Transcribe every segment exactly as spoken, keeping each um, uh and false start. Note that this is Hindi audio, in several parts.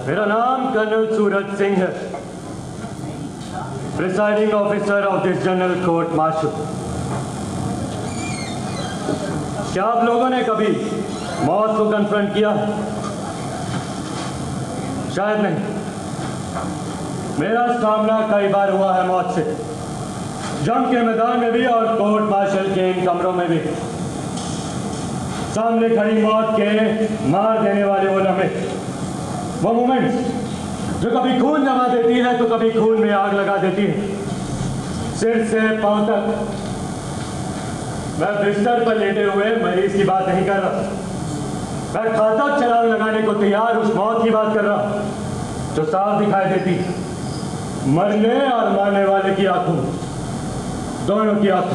मेरा नाम कर्नल सूरज सिंह है, presiding officer of this general court martial. क्या आप लोगों ने कभी मौत को कन्फ्रंट किया? शायद नहीं। मेरा सामना कई बार हुआ है मौत से, जंग के मैदान में भी और कोर्ट मार्शल के इन कमरों में भी। सामने खड़ी मौत के मार देने वाले वो लम्हे, वो मोमेंट्स जो कभी खून जमा देती है तो कभी खून में आग लगा देती है। सिर से पांव तक मैं बिस्तर पर लेटे हुए मरीज की बात नहीं कर रहा, मैं घातक छलांग लगाने को तैयार उस मौत की बात कर रहा जो साफ दिखाई देती मरने और मारने वाले की आंखों, दोनों की आंखों।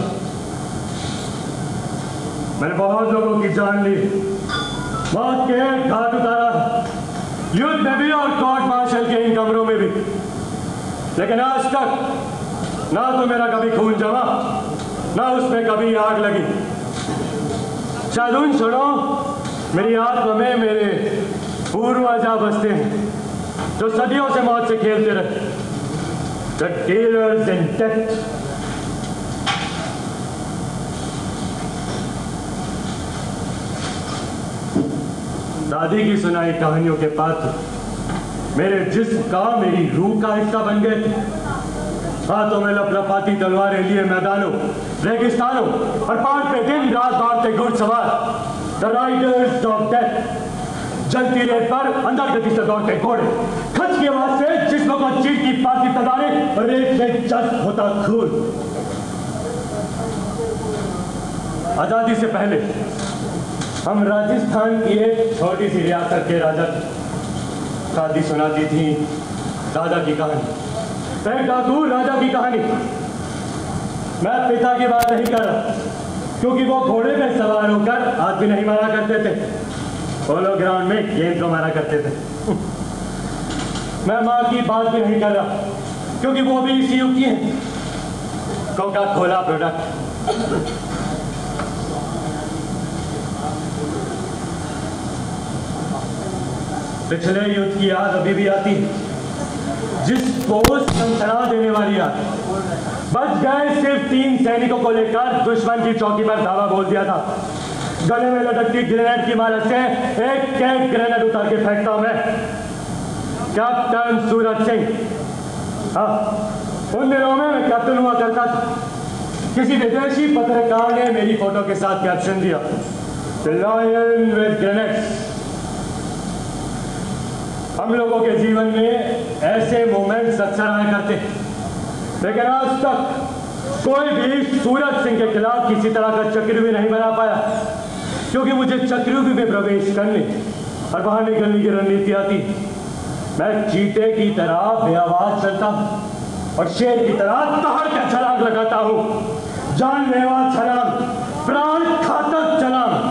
मैंने बहुत लोगों की जान ली, मौत के घाट उतारा, युद्ध में भी और कोर्ट मार्शल के इन कमरों में भी। लेकिन आज तक ना तो मेरा कभी खून जमा, ना उसमें कभी आग लगी। शायद उन क्षणों मेरी आत्मा में मेरे पूर्वज बसते हैं जो सदियों से मौत से खेलते रहे। The dealers in death. दादी की सुनाई कहानियों के पात्र मेरे जिस्म का, मेरी रूह का हिस्सा बन गए थे। हाथों में लपलपाती तलवारें लिए मैदानों, रेगिस्तानों और पहाड़ पे दिन रात दौड़ते घुड़सवार, द राइडर्स ऑफ डेथ। जलती रेत पर अंदर गति से दौड़ते घोड़े, खच की आवाज से जिस्म को चीट की पाती तलवारें और रेत में जज्ब होता खून। आजादी से पहले हम राजस्थान की एक छोटी सी रियासत के राजा थे। दादी सुनाती थी दादा की कहानी, एक डाकू राजा की कहानी। मैं पिता की बात नहीं कर रहा, क्योंकि वो घोड़े पे सवार होकर आदमी नहीं मारा करते थे, पोलो ग्राउंड में गेंद को मारा करते थे। मैं माँ की बात भी नहीं कर रहा, क्योंकि वो भी इसी युग की है, कोका कोला प्रोडक्ट। पिछले युद्ध की याद अभी भी आती है, जिसको सनसना देने वाली याद। बच गए सिर्फ तीन सैनिकों को लेकर दुश्मन की चौकी पर धावा बोल दिया था। गले में लटकती ग्रेनेड की मदद से एक एक ग्रेनेड उतार के फेंकता हूं मैं, कैप्टन सूरज सिंह। हाँ, उन दिनों में मैं कैप्टन हुआ करता था। किसी विदेशी पत्रकार ने मेरी फोटो के साथ कैप्शन दिया, द लायन विद ग्रेनेड्स। हम लोगों के जीवन में ऐसे मोमेंट्स अक्सर आया करते, लेकिन आज तक कोई भी सूरज सिंह के खिलाफ किसी तरह का चक्रव्यूह नहीं बना पाया, क्योंकि मुझे चक्रव्यूह में प्रवेश करने और बाहर निकलने की रणनीति आती। मैं चीते की तरह बेआवाज चलता हूं और शेर की तरह दहाड़ के छलांग लगाता हूं, जानलेवा छलांग, प्राण घातक छलांग।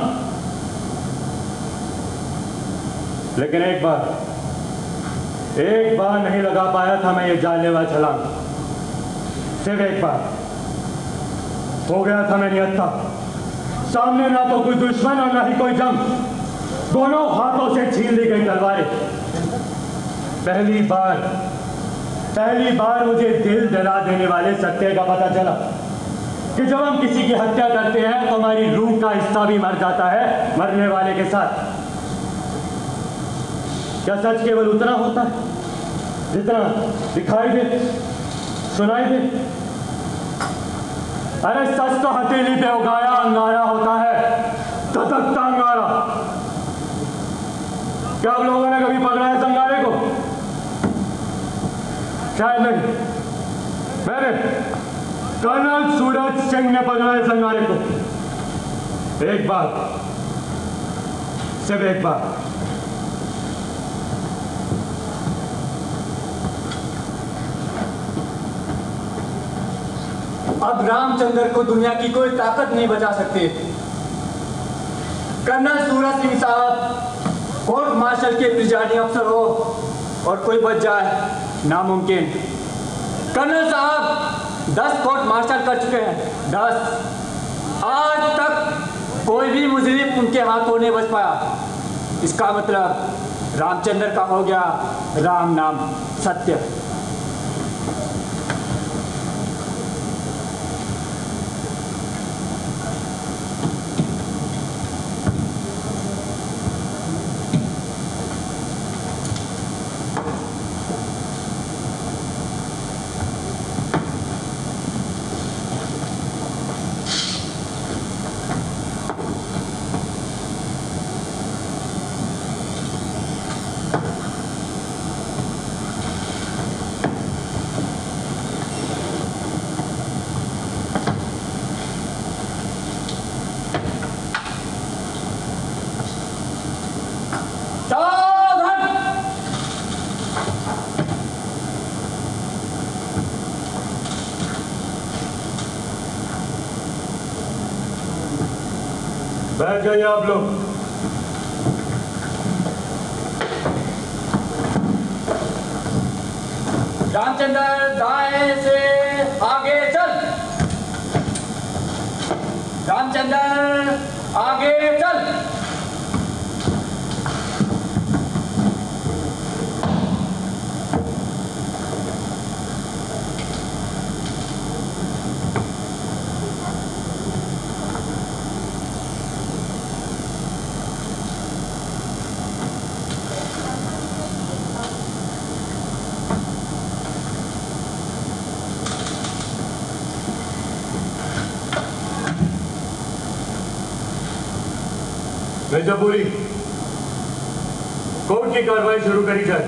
लेकिन एक बार एक बार नहीं लगा पाया था मैं ये जानलेवा छलांग, सिर्फ एक बार। हो गया था मैं निहत्था, सामने ना तो कोई दुश्मन और ना ही कोई जंग, दोनों हाथों से छीन ली गई तलवारें। पहली बार पहली बार मुझे दिल जला देने वाले सत्य का पता चला कि जब हम किसी की हत्या करते हैं तो हमारी रूह का हिस्सा भी मर जाता है मरने वाले के साथ। क्या सच केवल उतना होता है जितना दिखाई दे, सुनाई दे? अरे सच तो हथेली पे उगाया अंगारा होता है, धधकता अंगारा। क्या आप लोगों ने कभी पकड़ा है अंगारे को? शायद नहीं। मैंने, कर्नल सूरज सिंह ने पकड़ा है अंगारे को। एक बार, सिर्फ एक बार। अब रामचंद्र को दुनिया की कोई ताकत नहीं बचा सकती। कर्नल सूरज सिंह साहब कोर्ट मार्शल के प्रिजाइडिंग अफसर हो और कोई बच जाए, नामुमकिन। कर्नल साहब दस कोर्ट मार्शल कर चुके हैं, दस। आज तक कोई भी मुजरिम उनके हाथों नहीं बच पाया। इसका मतलब रामचंद्र का हो गया राम नाम सत्य। बैठ जाइए आप लोग। रामचंद्र दाएं से आगे चल। रामचंद्र आगे चल। मिर्जापुरी, कोर्ट की कार्रवाई शुरू करी जाए।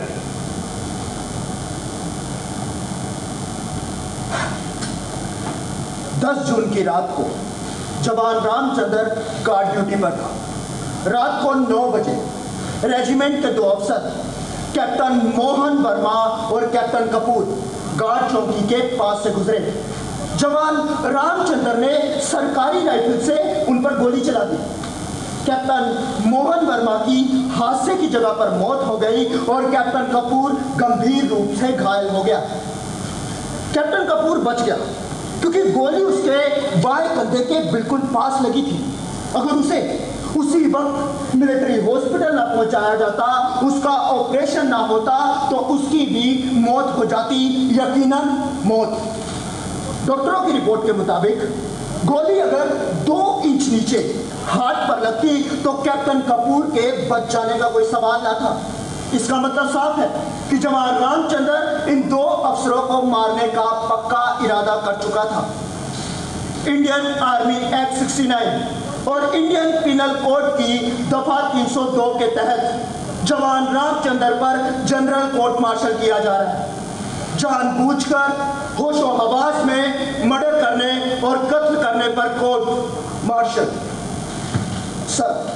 दस जून की रात को जवान रामचंद्र गार्ड ड्यूटी पर था। रात को नौ बजे रेजिमेंट के दो अफसर कैप्टन मोहन वर्मा और कैप्टन कपूर गार्ड चौकी के पास से गुजरे। जवान रामचंद्र ने सरकारी राइफल से उन पर गोली चला दी। कैप्टन मोहन वर्मा की हादसे की जगह पर मौत हो गई और कैप्टन कपूर गंभीर रूप से घायल हो गया। कैप्टन कपूर बच गया क्योंकि गोली उसके बाएं कंधे के बिल्कुल पास लगी थी। अगर उसे उसी वक्त मिलिट्री हॉस्पिटल ना पहुंचाया जाता, उसका ऑपरेशन ना होता, तो उसकी भी मौत हो जाती, यकीनन मौत। डॉक्टरों की रिपोर्ट के मुताबिक गोली अगर दो इंच नीचे हाथ पर लगती तो कैप्टन कपूर के बच जाने का कोई सवाल ना था। इसका मतलब साफ है कि जवान रामचंद्र इन दो अफसरों को मारने का पक्का इरादा कर चुका था। इंडियन आर्मी एक्ट उनहत्तर और इंडियन पिनल कोड की दफा तीन सौ दो के तहत जवान रामचंद्र पर जनरल कोर्ट मार्शल किया जा रहा है। जानबूझकर होशो हवास में मर्डर करने और कत्ल करने पर कोर्ट मार्शल। सर,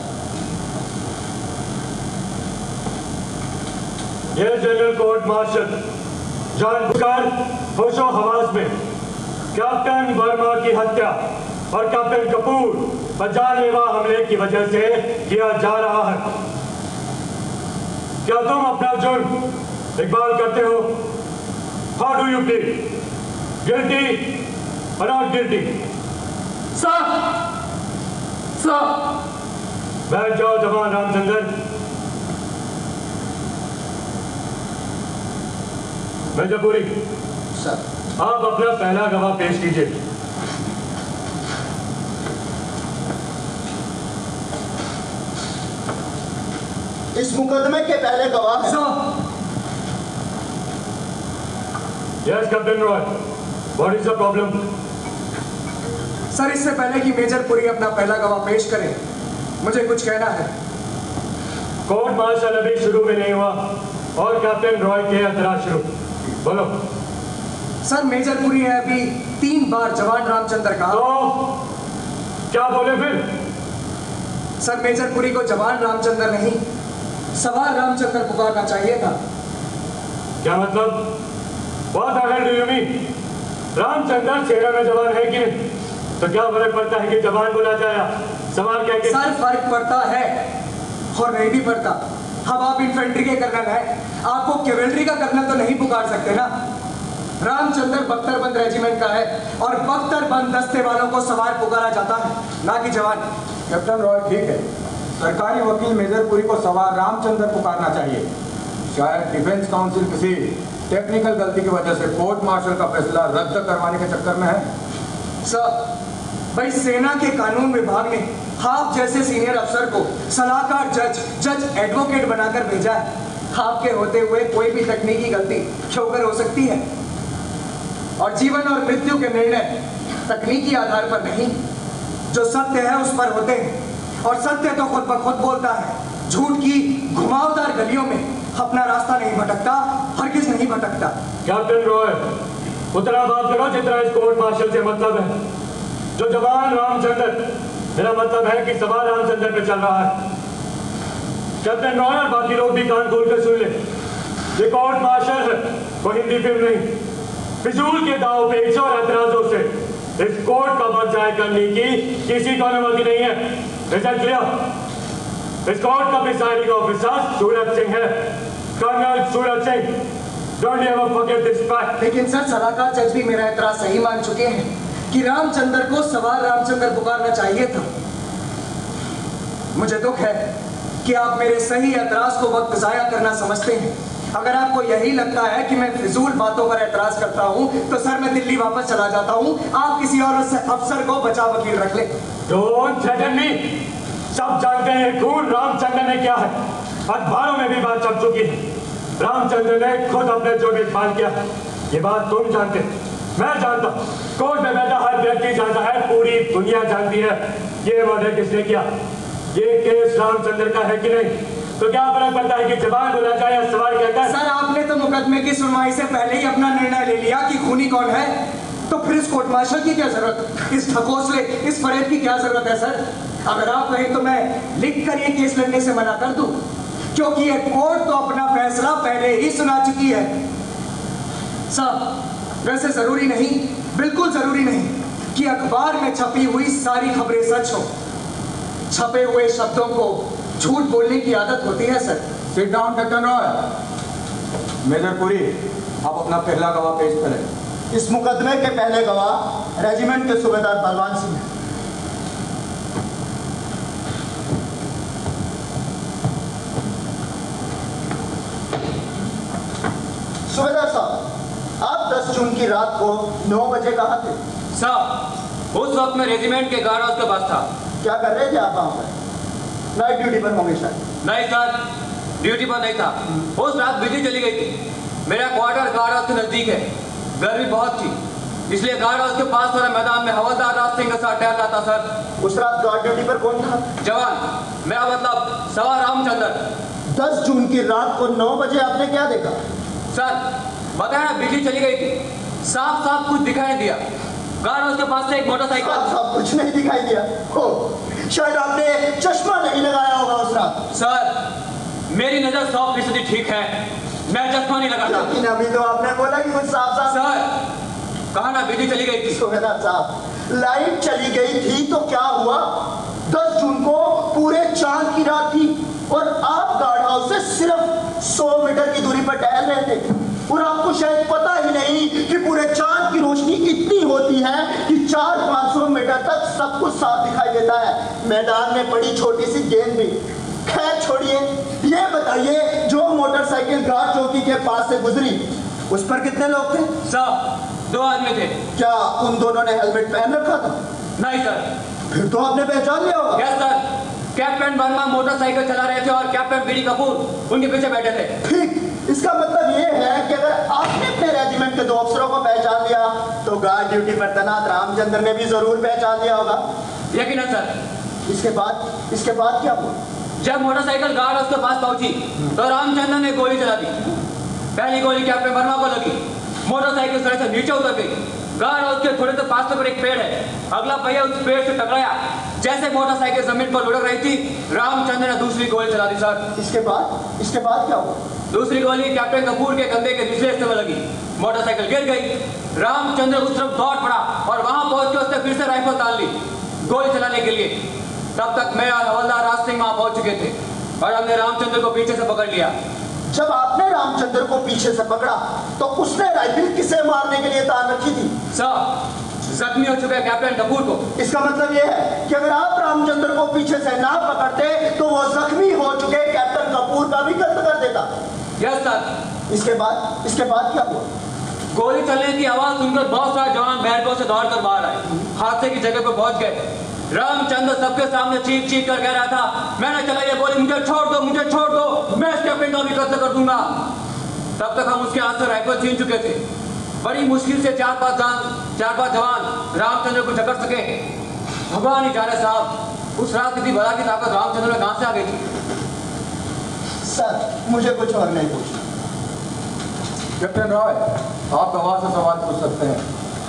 यह जनरल कोर्ट मार्शल जानबूझकर होशो हवास में कैप्टन वर्मा की हत्या और कैप्टन कपूर पर जानलेवा हमले की वजह से किया जा रहा है। क्या तुम अपना जुर्म इकबाल करते हो? How do you plead? Guilty और नॉट गिल्टी? Sir, sir. बैठ जाओ जवान रामचंद्र। मिर्जापुरी, सर, आप अपना पहला गवाह पेश कीजिए। इस मुकदमे के पहले गवाह हैं। Yes captain Roy, what is the problem? Sir, इससे पहले कि मेजर पुरी अपना पहला गवाह पेश करें, मुझे कुछ कहना है। कोर्ट मार्शल अभी शुरू भी नहीं हुआ और कैप्टन रॉय के एतराज शुरू। बोलो। सर, मेजर पुरी है अभी तीन बार जवान रामचंद्र का। तो क्या बोले फिर? सर, मेजर पुरी को जवान रामचंद्र नहीं, सवार रामचंद्र पुकारना चाहिए था। क्या मतलब? What the hell do you mean? Ramchandra सेना में जवान है कि नहीं? तो क्या फर्क पड़ता है कि जवान बोला जाए सवाल क्या के? सर, फर्क पड़ता है और नहीं भी पड़ता। हम आप इन्फेंट्री के कर्नल हैं, आपको कैवेलरी का कर्नल तो नहीं पुकार सकते ना। रामचंद्र बख्तरबंद रेजिमेंट का है और बख्तरबंद दस्ते वालों को सवार पुकारा जाता है, ना कि जवान। कैप्टन रॉय, ठीक है, सरकारी वकील मेजरपुरी को सवार रामचंद्र पुकारना चाहिए। शायद डिफेंस काउंसिल किसी टेक्निकल गलती की वजह से कोर्ट मार्शल का फैसला रद्द करवाने के चक्कर में है। सर, भाई सेना के कानून विभाग ने आप जैसे सीनियर अफसर को सलाहकार जज जज एडवोकेट बनाकर भेजा है। आपके होते हुए कोई भी तकनीकी गलती क्यों कर हो सकती है? और जीवन और मृत्यु के निर्णय तकनीकी आधार पर नहीं, जो सत्य है उस पर होते हैं। और सत्य तो खुद ब खुद बोलता है। झूठ की घुमावदार गलियों में अपना रास्ता नहीं भटकता, हरगिज नहीं भटकता। कैप्टन रॉय, उतना बात करो जितना इस कोर्ट मार्शल से मतलब है। जो जवान रामचंद्र, मेरा मतलब है कि सवाल रामचंद्र पे चल रहा है। कैप्टन रॉय और बाकी लोग भी कान खोल कर सुन ले। ये कोर्ट मार्शल है, कोई हिंदी फिल्म नहीं। फिजूल के दाव पेचों और एतराजों से इस कोर्ट का बचाव करने की किसी को अनुमति नहीं है। Result clear. इस कोर्ट का प्रिसाइडिंग ऑफिसर सूरज सिंह है, colonel Suraj Singh. Don't ever forget this fact. लेकिन सर, सलाहकार जज भी मेरा एतराज सही मान चुके हैं कि रामचंद्र को सवार रामचंद्र पुकारना चाहिए था। मुझे दुख है कि आप मेरे सही एतराज को वक्त जाया करना समझते हैं। अगर आपको यही लगता है कि मैं फिजूल बातों पर एतराज करता हूं, तो सर मैं दिल्ली वापस चला जाता हूं। आप किसी और अफसर को बचाव वकील रख ले। Don't threaten me. सब जानते हैं खून रामचंद्र ने क्या है। अखबारों में भी बात चल चुकी है। रामचंद्र ने खुद अपने जो इस्तेमाल किया, ये बात तुम जानते, मैं जानता, कोर्ट में बैठा हर व्यक्ति जानता है, पूरी दुनिया जानती है ये मर्डर किसने किया। ये केस रामचंद्र का है कि नहीं? तो क्या फर्क पड़ता है कि जवान बोला जाए या सवाल कहता है? सर, आपने तो मुकदमे की सुनवाई से पहले ही अपना निर्णय ले लिया कि खूनी कौन है, तो फिर इस कोर्ट मार्शल की क्या जरूरत, इस ढकोसले, इस फरेब की क्या जरूरत है? सर, अगर आप कहें तो मैं लिख कर ये केस लड़ने से मना कर दूं, क्योंकि ये कोर्ट तो अपना फैसला पहले ही सुना चुकी है। साहब, वैसे जरूरी नहीं, बिल्कुल जरूरी नहीं कि अखबार में छपी हुई सारी खबरें सच हो। छपे हुए शब्दों को झूठ बोलने की आदत होती है। Sir, sit down captain Roy. मेजरपुरी, आप अपना पहला गवाह पेश करें। इस मुकदमे के पहले गवाह रेजिमेंट के सूबेदार बलवान सिंह हैं। सूबेदार साहब, आप दस जून की रात को नौ बजे कहाँ थे? साहब, उस वक्त मैं रेजिमेंट के गार्ड हाउस के पास था। क्या कर रहे थे आप वहाँ पर? नाइट ड्यूटी पर होंगे शायद। नहीं सर, ड्यूटी पर नहीं था। उस रात बिजली चली गई थी। मेरा क्वार्टर गार्ड हाउस के नजदीक है। गर्मी बहुत थी, इसलिए गार्ड हाउस के पास वाले मैदान में हवलदार राज सिंह के साथ टहल रहा था। सर, उस रात गार्ड ड्यूटी पर कौन था? जवान, मेरा मतलब सवार रामचंद्र। दस जून की रात को नौ बजे आपने क्या देखा? सर, बताया ना, बिजली चली गई थी, साफ साफ कुछ दिखाई नहीं दिया। गार्ड हाउस के पास से एक मोटरसाइकिल। साफ साफ कुछ नहीं दिखाई दिया हो, शायद आपने चश्मा नहीं लगाया होगा उस रात। सर, मेरी नजर सौ फीसदी ठीक है, मैं चश्मा नहीं लगाता। लेकिन अभी तो आपने बोला कि कुछ साफ साफ। सर, कहा ना बिजली चली गई थी। सूबेदार साहब, लाइट चली गई थी तो क्या हुआ? दस जून को पूरे चांद की रात थी और आप गार्ड हाउस से सिर्फ सौ मीटर की दूरी पर टहल रहे थे, और आपको शायद पता ही नहीं कि पूरे चांद की रोशनी इतनी होती है कि चार पाँच सौ मीटर तक सब कुछ साफ दिखाई देता है, मैदान में पड़ी छोटी सी गेंद भी। खैर छोड़िए, ये बताइए, जो मोटरसाइकिल गार्ड चौकी के पास से गुजरी उस पर कितने लोग थे? साहब, दो आदमी थे। क्या उन दोनों ने हेलमेट पहन रखा था? नहीं सर। फिर तो आपने पहचान लिया होगा। Yes sir, captain Verma motorcycle चला रहे थे और कैप्टन बीडी कपूर उनके पीछे बैठे थे। ठीक, इसका मतलब ये है कि अगर आपने अपने रेजिमेंट के दो अफसरों को पहचान लिया तो गार्ड ड्यूटी पर तैनात रामचंद्र ने भी जरूर पहचान लिया होगा। यकीनन सर। इसके बाद इसके बाद क्या हुआ? जब मोटरसाइकिल गार्ड हाउस के पास पहुंची तो रामचंद्र ने गोली चला दी। पहली गोली कैप्टन वर्मा को लगी, मोटरसाइकिल सड़क से नीचे उतर गई। गार्ड हाउस के थोड़े से पास पर एक पेड़ है, अगला पहिया उस पेड़ से टकराया। जैसे मोटरसाइकिल जमीन पर लुढ़क रही थी, रामचंद्र ने दूसरी गोली चला दी। सर, इसके बाद इसके बाद क्या हुआ? दूसरी गोली कैप्टन कपूर के कंधे के निचले हिस्से में लगी, मोटरसाइकिल गिर गई। रामचंद्र उस तरफ दौड़ पड़ा और वहां पहुंच के उसने फिर से राइफल तान ली गोली चलाने के लिए। तब तक मैं और हवलदार राज सिंह वहां पहुंच चुके थे और हमने रामचंद्र को पीछे से पकड़ लिया। जब आपने रामचंद्र को पीछे से पकड़ा तो उसने राइफल किसे मारने के लिए तान रखी थी? सर, जख्मी हो चुके कैप्टन कपूर को। इसका मतलब यह है कि अगर आप रामचंद्र को पीछे से ना पकड़ते तो वो जख्मी हो चुके कैप्टन कपूर का भी कत्ल कर देता। Yes sir. इसके बाद इसके बाद क्या हुआ? गोली चलने की आवाज सुनकर बहुत सारे जवान बैरकों से दौड़ कर बाहर आए, हादसे की जगह पर पहुंच गए। रामचंद्र सबके सामने चीख चीख कर कह रहा था, मैंने चला ये गोली, मुझे छोड़ दो, मुझे छोड़ दो, मैं इस कैप्टन का भी कत्ल कर दूंगा। तब तक हम उसके हाथ से राइफल छीन चुके थे। बड़ी मुश्किल से चार पांच जान चार पांच जवान रामचंद्र को जकड़ सके। भगवान ही जाने साहब, उस रात किसी बला की ताकत रामचंद्र में कहां से आ गई थी। सर मुझे कुछ और नहीं पूछना। कैप्टन रॉय, आप गवाह से सवाल पूछ सकते हैं।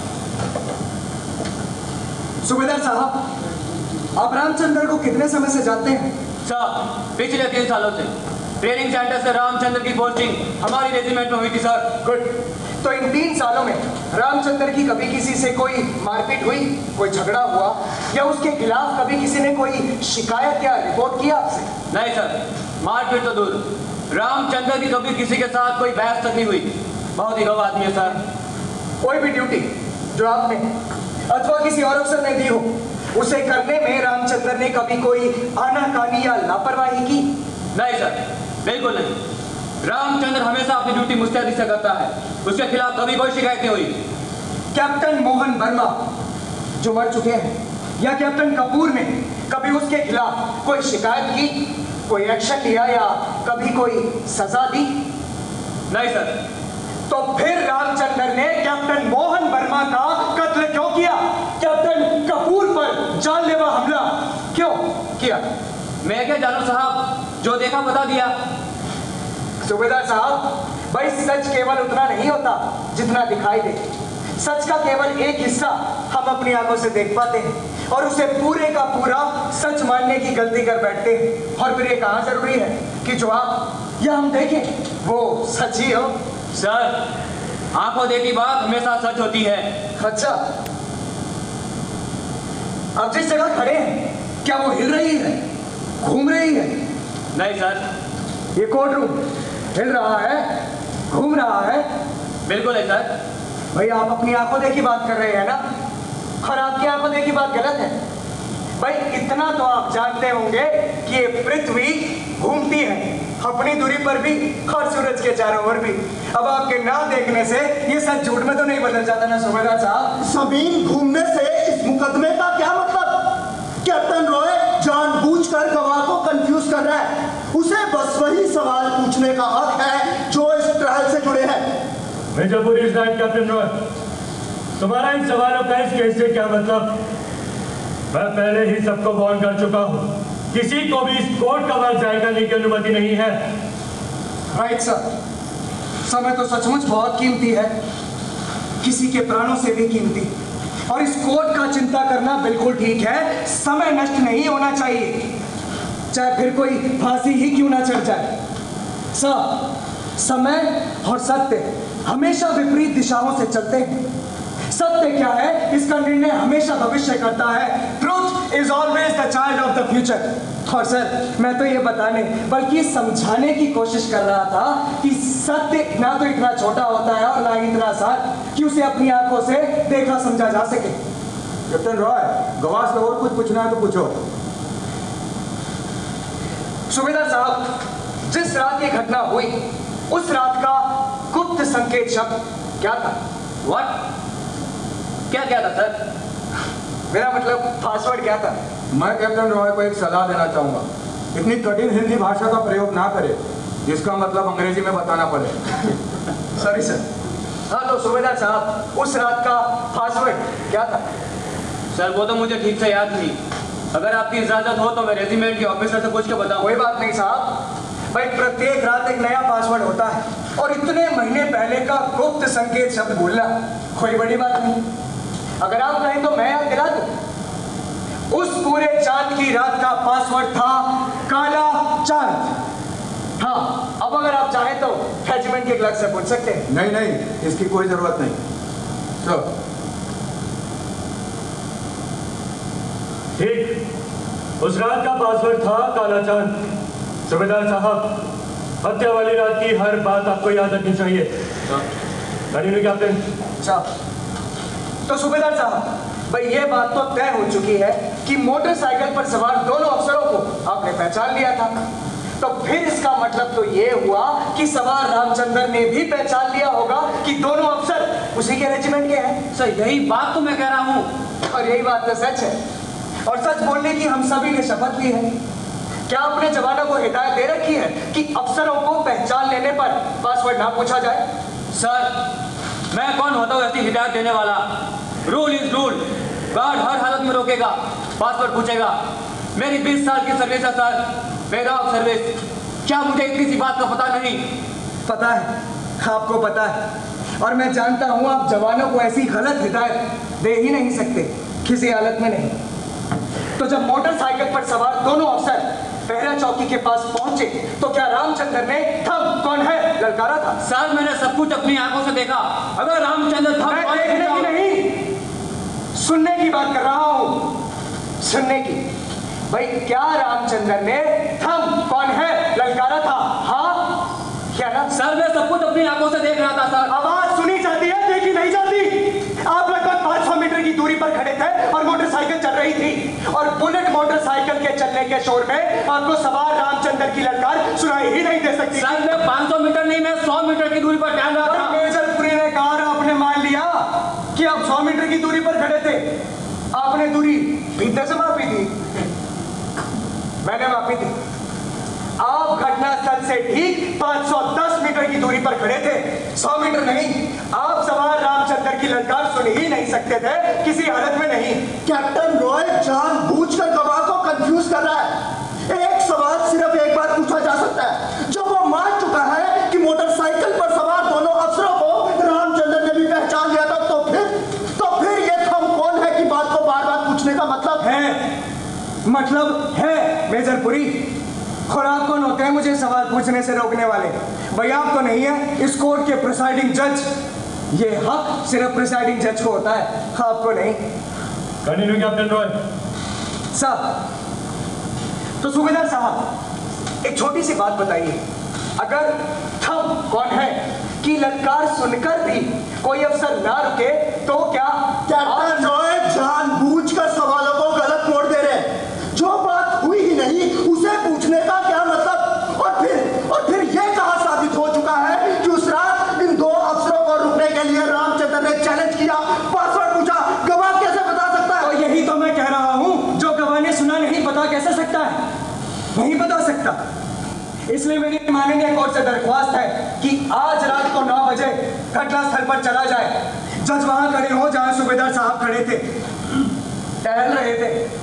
सूबेदार साहब, आप रामचंद्र को कितने समय से जानते हैं? सर पिछले तीन सालों से ट्रेनिंग सेंटर से रामचंद्र की पोस्टिंग हमारी रेजिमेंट में हुई थी सर। गुड। तो इन तीन सालों में रामचंद्र की कभी किसी से कोई मारपीट हुई, कोई झगड़ा हुआ, या उसके खिलाफ कभी किसी ने कोई शिकायत या रिपोर्ट किया आपसे? नहीं सर, मारपीट तो दूर, रामचंद्र की कभी किसी के साथ कोई बहस तक नहीं हुई। बहुत ही गवाह आदमी है सर। कोई भी ड्यूटी जो आपने अथवा किसी और अफसर ने दी हो, उसे करने में रामचंद्र ने कभी कोई आनाकानी या लापरवाही की? नहीं सर, बिल्कुल नहीं। रामचंद्र हमेशा अपनी ड्यूटी मुस्तैदी से करता है, उसके खिलाफ कभी कोई शिकायत नहीं हुई। कैप्टन मोहन वर्मा जो मर चुके हैं, या कैप्टन कपूर ने कभी उसके खिलाफ कोई शिकायत की, कोई एक्शन लिया, या कभी कोई सजा दी? नहीं सर। तो फिर रामचंद्र ने कैप्टन मोहन वर्मा का कत्ल क्यों किया? कैप्टन कपूर पर जानलेवा हमला क्यों किया? मैं क्या जानूं साहब, जो देखा बता दिया। सूबेदार साहब, भाई सच केवल उतना नहीं होता जितना दिखाई दे। सच का केवल एक हिस्सा हम अपनी आंखों से देख पाते हैं और उसे पूरे का पूरा सच मानने की गलती कर बैठते हैं। और फिर ये कहाँ जरूरी है कि जो आप या हम देखें वो सच ही हो? सर, आंखों देखी बात हमेशा सच होती है। अच्छा, अब जिस जगह खड़े हैं, क्या वो हिल रही है, घूम रही है? नहीं सर। ये कोर्ट रूम हिल रहा है, घूम रहा है? बिल्कुल है सर। भाई आप अपनी आंखों देखी बात कर रहे हैं ना, और आपकी आंखों देखी बात गलत है। भाई इतना तो आप जानते होंगे कि ये पृथ्वी घूमती है अपनी दूरी पर भी और सूरज के चारों ओर भी। अब आपके ना देखने से ये सच झूठ में तो नहीं बदल जाता ना सूबेदार साहब? जमीन घूमने से इस मुकदमे का क्या मतलब? कैप्टन रॉय जानबूझकर गवाह को कंफ्यूज कर रहा है। उसे बस वही सवाल पूछने का हक है जो इस ट्रायल से जुड़े हैं। Mirzapur is right captain Roy, तुम्हारा इन सवालों का इस केस से क्या मतलब? मैं पहले ही सबको वार्न कर चुका हूँ, किसी को भी इस कोर्ट का बाहर जाए करने की अनुमति नहीं है। राइट सर, समय तो सचमुच बहुत कीमती है, किसी के प्राणों से भी कीमती। और इस कोर्ट का चिंता करना बिल्कुल ठीक है, समय नष्ट नहीं होना चाहिए, चाहे फिर कोई फांसी ही क्यों ना चढ़ जाए। सर, समय और सत्य हमेशा विपरीत दिशाओं से चलते हैं। सत्य क्या है इसका निर्णय हमेशा भविष्य करता है। Truth is always the child of the future. और सर, मैं तो ये बताने बल्कि समझाने की कोशिश कर रहा था कि सत्य ना तो इतना छोटा होता है और ना ही इतना आसान कि उसे अपनी आंखों से देखा समझा जा सके। कैप्टन रॉय, गवाह से और कुछ पूछना है तो पूछो। सूबेदार साहब, जिस रात ये घटना हुई उस रात का गुप्त संकेत शब्द क्या था? व्हाट? क्या क्या था सर? मेरा मतलब पासवर्ड क्या था? मैं कैप्टन रॉय को एक सलाह देना चाहूंगा, इतनी कठिन हिंदी भाषा का प्रयोग ना करे जिसका मतलब अंग्रेजी में बताना पड़े। Sorry sir. हाँ तो सूबेदार साहब, उस रात का पासवर्ड क्या था? सर वो तो मुझे ठीक से याद नहीं, अगर आपकी इजाजत हो तो मैं रेजिमेंट के ऑफिसर से पूछ के बताऊं। कोई बात नहीं साहब, भाई प्रत्येक रात एक नया पासवर्ड होता है और इतने महीने पहले का गुप्त संकेत शब्द भूलना कोई बड़ी बात नहीं। अगर आप कहें तो मैं याद दिला दूं। उस पूरे चांद की रात का पासवर्ड था काला चांद। हाँ, अब अगर आप चाहें तो रेजिमेंट के क्लर्क से पूछ सकते हैं। नहीं नहीं, इसकी कोई जरूरत नहीं। तो ठीक, उस रात का पासवर्ड था काला चांद। सूबेदार साहब, हत्या वाली रात की हर बात आपको याद रखनी चाहिए। कैप्टन। अच्छा, तो सूबेदार साहब, भाई ये बात तो तय हो चुकी है कि मोटरसाइकिल पर सवार दोनों अफसरों को आपने पहचान लिया था, तो फिर इसका मतलब तो ये हुआ कि सवार रामचंद्र ने भी पहचान लिया होगा कि दोनों अफसर उसी के रेजिमेंट के हैं। सर यही बात तो मैं कह रहा हूँ, और यही बात तो सच है, और सच बोलने की हम सभी ने शपथ ली है। क्या अपने जवानों को हिदायत दे रखी है कि अफसरों को पहचान लेने पर पासवर्ड ना पूछा जाए? सर मैं कौन होता हूँ ऐसी हिदायत देने वाला? Rule is rule. गार्ड हर हालत में रोकेगा, पासवर्ड पूछेगा। मेरी बीस साल की सर्विस है सर, मेरा ऑफ सर्विस। क्या मुझे इतनी सी बात का पता नहीं? पता है, आपको पता है, और मैं जानता हूं आप जवानों को ऐसी गलत हिदायत दे ही नहीं सकते, किसी हालत में नहीं। तो जब मोटरसाइकिल पर सवार दोनों अफसर पहरा चौकी के पास पहुंचे तो क्या रामचंद्र ने थम कौन है ललकारा था? सर मैंने सब कुछ अपनी आंखों से देखा। अगर रामचंद्र थम मैं देखने की नहीं, सुनने की बात कर रहा हूं, सुनने की। भाई क्या रामचंद्र ने थम कौन है ललकारा था? हाँ क्या ना? सर मैं सब कुछ अपनी आंखों से देख रहा था सर। आवाज सुनी जाती है, देखी नहीं जाती। आप लगभग पाँच सौ मीटर की दूरी पर खड़े थे और मोटरसाइकिल चल रही थी, और बुलेट मोटरसाइकिल के चलने के शोर में आपको सवार रामचंद्र की ललकार सुनाई ही नहीं दे सकती। सर मैं पाँच सौ मीटर नहीं, मैं सौ मीटर की दूरी पर टहल रहा था। मेजर पुरी ने कहा, आपने मान लिया कि आप सौ मीटर की दूरी पर खड़े थे। आपने दूरी बीते से मापी थी, मैंने मापी थी। आप घटनास्थल से ठीक पाँच सौ दस मीटर की दूरी पर खड़े थे, सौ मीटर नहीं। आप सवार रामचंद्र की ललकार सुन ही नहीं सकते थे, किसी हालत में नहीं। कैप्टन रॉय जानबूझकर गवाह को कंफ्यूज कर रहा है। एक सवाल सिर्फ एक बार पूछा जा सकता है। जब वो मान चुका है कि मोटरसाइकिल पर सवार दोनों अफसरों को रामचंद्र ने भी पहचान लिया था, तो फिर तो फिर ये थम कौन है की बात को बार बार पूछने का मतलब है मतलब है मेजर पुरी। और आप कौन होते हैं मुझे सवाल पूछने से रोकने वाले? भाई आप तो नहीं है इस कोर्ट के प्रिसाइडिंग जज। ये हक सिर्फ प्रिसाइडिंग जज को होता है, आपको नहीं। Continue captain Roy. साहब तो सूबेदार साहब एक छोटी सी बात बताइए, अगर थम कौन है कि ललकार सुनकर भी कोई अफसर ना रुके तो क्या? कैप्टन रॉय जानबूझकर सवालों को गलत मोड़ दे रहे हैं। जो बात हुई ही नहीं उसे पूछने का क्या मतलब? और फिर और फिर यह कहां साबित हो चुका है कि उस रात इन दो अफसरों को रुकने के लिए रामचंद्र ने चैलेंज किया, पासवर्ड पूछा। गवाह कैसे बता सकता है? तो यही तो मैं कह रहा हूं, जो गवाह ने सुना नहीं पता कैसे सकता है? नहीं बता सकता। इसलिए मेरी माननीय कोर्ट से दरख्वास्त है कि आज रात को नौ बजे घटनास्थल पर चला जाए। जज वहां खड़े हो जहां सूबेदार साहब खड़े थे, टहल रहे थे।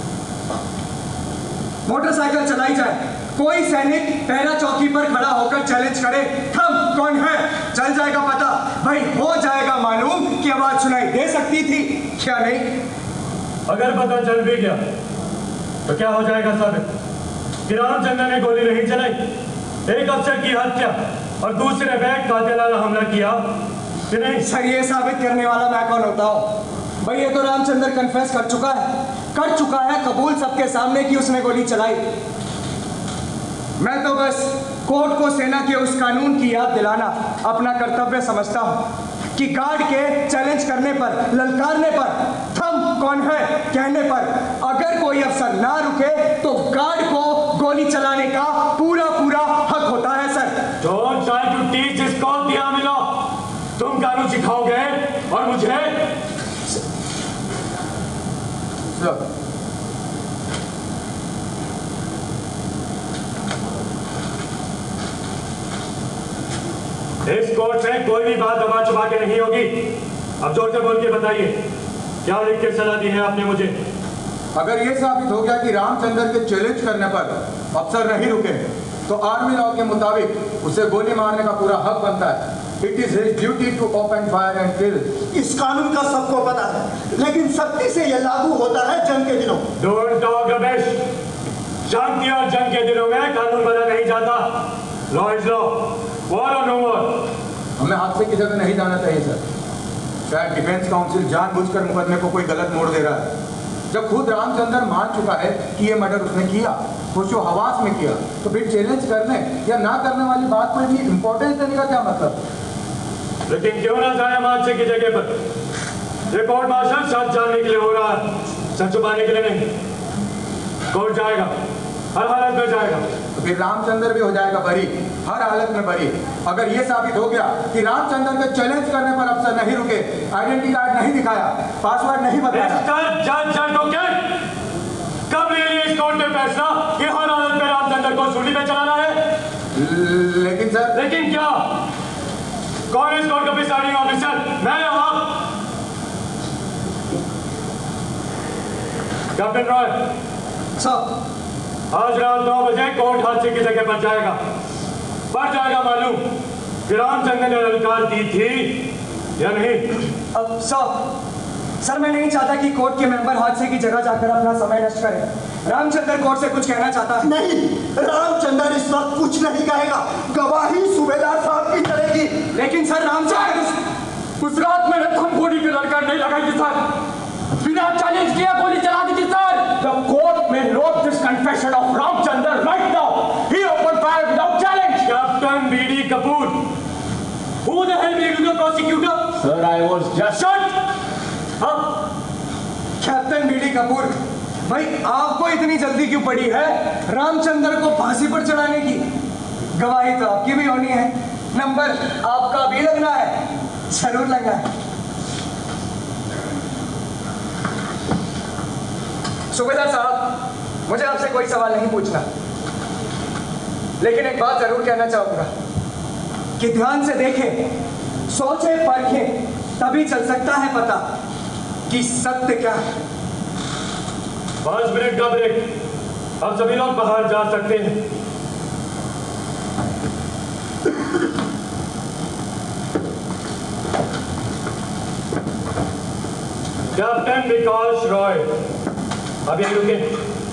मोटरसाइकिल चलाई जाए, कोई सैनिक पहरा चौकी पर खड़ा होकर चैलेंज करे, थम कौन है? चल जाएगा पता, भाई हो जाएगा मालूम कि आवाज सुनाई दे सकती थी क्या नहीं। अगर पता चल भी गया तो क्या हो जाएगा साबित कि रामचंद्र ने गोली नहीं चलाई, एक अफसर की हत्या और दूसरे बैग कातिलाना हमला किया कि नहीं? सर ये साबित करने वाला मैं कौन होता हूँ? भाई ये तो रामचंद्र कन्फेस कर चुका है कर चुका है कबूल सबके सामने कि उसने गोली चलाई। मैं तो बस कोर्ट को सेना के उस कानून की याद दिलाना अपना कर्तव्य समझता हूँ कि गार्ड के चैलेंज करने पर, ललकारने पर, थम कौन है कहने पर अगर कोई अफसर ना रुके तो गार्ड को गोली चलाने का पूरा पूरा हक होता है। Sir Don't try to teach this court the army law. तुम कानून सिखाओगे और मुझे सर इस कोर्ट में कोई भी बात दबा छुपा के नहीं होगी। अब जोर से बोल के बताइए, क्या लिख के सलाह दी है आपने मुझे? अगर ये साबित हो गया कि रामचंद्र के चैलेंज करने पर अफसर नहीं रुके तो आर्मी लॉ के मुताबिक उसे गोली मारने का पूरा हक बनता है। It is his duty to open fire and kill. इस कानून का सबको पता है, लेकिन सख्ती से यह लागू होता है जंग के दिनों। Don't talk Ramesh. शांति और जंग के दिनों में कानून बदला नहीं जाता। लॉ इज लॉ, वॉर और नो वॉर। हमें हादसे की जगह नहीं जाना चाहिए सर। शायद डिफेंस काउंसिल जानबूझकर मुकदमे को कोई गलत मोड़ दे रहा है। जब खुद रामचंद्र मान चुका है कि ये मर्डर उसने किया, होशो हवास में किया, तो फिर चैलेंज करने या ना करने वाली बात को इतनी इंपॉर्टेंस देने का क्या मतलब? लेकिन क्यों ना जाए हादसे की जगह पर? ये कोर्ट मार्शल सच जानने के लिए हो रहा है, सच छुपाने के लिए नहीं। कोर्ट जाएगा, हर हालत में जाएगा। तो फिर रामचंद्र भी हो जाएगा बरी, हर हालत में बरी। अगर ये साबित हो गया कि रामचंद्र के चैलेंज करने पर अफसर नहीं रुके, आइडेंटिटी कार्ड नहीं दिखाया, पासवर्ड नहीं बताया, जज एडवोकेट, कब ले लिया इस कोर्ट ने फैसला कि हर हालत में रामचंद्र को सूली में चलाना है? लेकिन सर, लेकिन क्या? कौन इस कोर्ट का प्रिसाइडिंग ऑफिसर? मैं या आप? कैप्टन रॉय सर, आज रात नौ बजे कोर्ट हादसे की जगह पर जाएगा। पर जाएगा मालूम कि रामचंद्र ने ललकार दी थी या नहीं। अब सर सर मैं नहीं चाहता कि कोर्ट के मेंबर हादसे की जगह जाकर अपना समय नष्ट करें। रामचंद्र कोर्ट से कुछ कहना चाहता है। नहीं, रामचंद्र इस वक्त कुछ नहीं कहेगा। गवाही सूबेदार साहब की चलेगी। लेकिन सर रामचंद्र, उस रात मैंने तुम गोली की ललकार नहीं लगाई थी सर, बिना चैलेंज किया गोली चला दी थी sir. The court may note this confession of Ramchandra right now. He opened fire without challenge. Captain B D Kapoor, who the hell made you the prosecutor? Sir, I was just Shut up. Captain BD Kapoor, भाई आपको इतनी जल्दी क्यों पड़ी है रामचंद्र को फांसी पर चढ़ाने की? गवाही तो आपकी भी होनी है, नंबर आपका भी लगना है, जरूर लगा है। सूबेदार साहब, मुझे आपसे कोई सवाल नहीं पूछना, लेकिन एक बात जरूर कहना चाहूंगा कि ध्यान से देखें, सोचे परखें, तभी चल सकता है पता कि सत्य क्या है। पांच मिनट का ब्रेक, अब सभी लोग बाहर जा सकते हैं। कैप्टन विकास रॉय, अब यहीं रुके।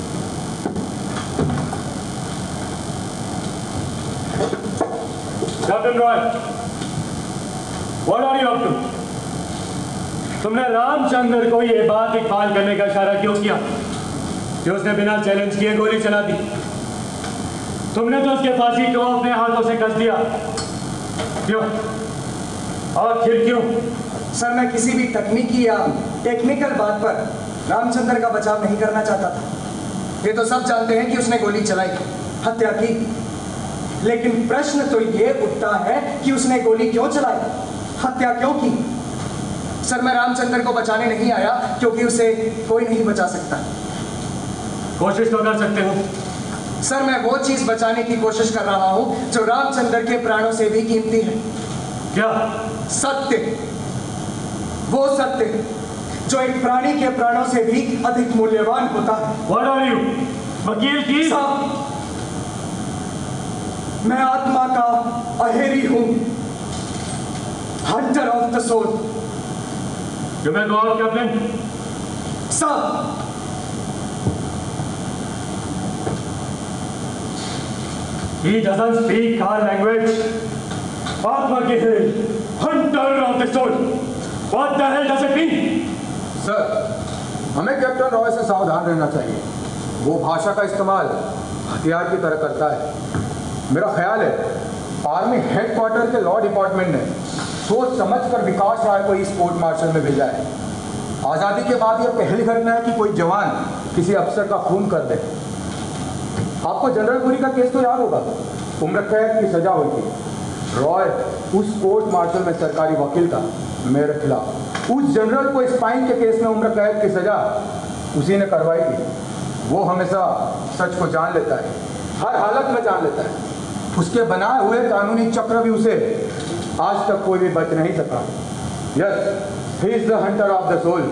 Captain Roy, what are you up to? तुमने रामचंद्र को यह बात इकबाल करने का इशारा क्यों किया कि उसने बिना चैलेंज किए गोली चला दी? तुमने तो उसके फांसी को अपने हाथों से कस दिया, क्यों? आखिर क्यों? सर मैं किसी भी तकनीकी या टेक्निकल बात पर रामचंद्र का बचाव नहीं करना चाहता था। ये तो सब जानते हैं कि उसने गोली चलाई, हत्या की, लेकिन प्रश्न तो ये उठता है कि उसने गोली क्यों चलाई, हत्या क्यों की? सर मैं रामचंद्र को बचाने नहीं आया क्योंकि उसे कोई नहीं बचा सकता। कोशिश तो कर सकते हो। सर मैं वो चीज बचाने की कोशिश कर रहा हूं जो रामचंद्र के प्राणों से भी कीमती है। क्या? सत्य, वो सत्य जो एक प्राणी के प्राणों से भी अधिक मूल्यवान होता है। What are you? वकील की? साहब, मैं आत्मा का अहेरी हूं, hunter of the soul. You may go out, Captain. साहब, He doesn't speak our language. आत्मा की है, hunter of the soul. What the hell does it mean? Sir, हमें कैप्टन रॉय से सावधान रहना चाहिए। वो भाषा का इस्तेमाल हथियार की तरह करता है। मेरा ख्याल है आर्मी हेडक्वार्टर के लॉ डिपार्टमेंट ने सोच समझकर विकास राय को इस कोर्ट मार्शल में भेजा है। आज़ादी के बाद यह पहली घटना है कि कोई जवान किसी अफसर का खून कर दे। आपको जनरल पुरी का केस तो याद होगा, उम्र कैद की सजा हुई थी। रॉय उस कोर्ट मार्शल में सरकारी वकील था मेरे खिलाफ। उस जनरल को स्पाइन के केस में उम्र कैद की सजा उसी ने करवाई थी। वो हमेशा सच को जान लेता है, हर हालत में जान लेता है। उसके बनाए हुए कानूनी चक्र भी उसे आज तक कोई भी बच नहीं सका। Yes, he is the hunter of the soul.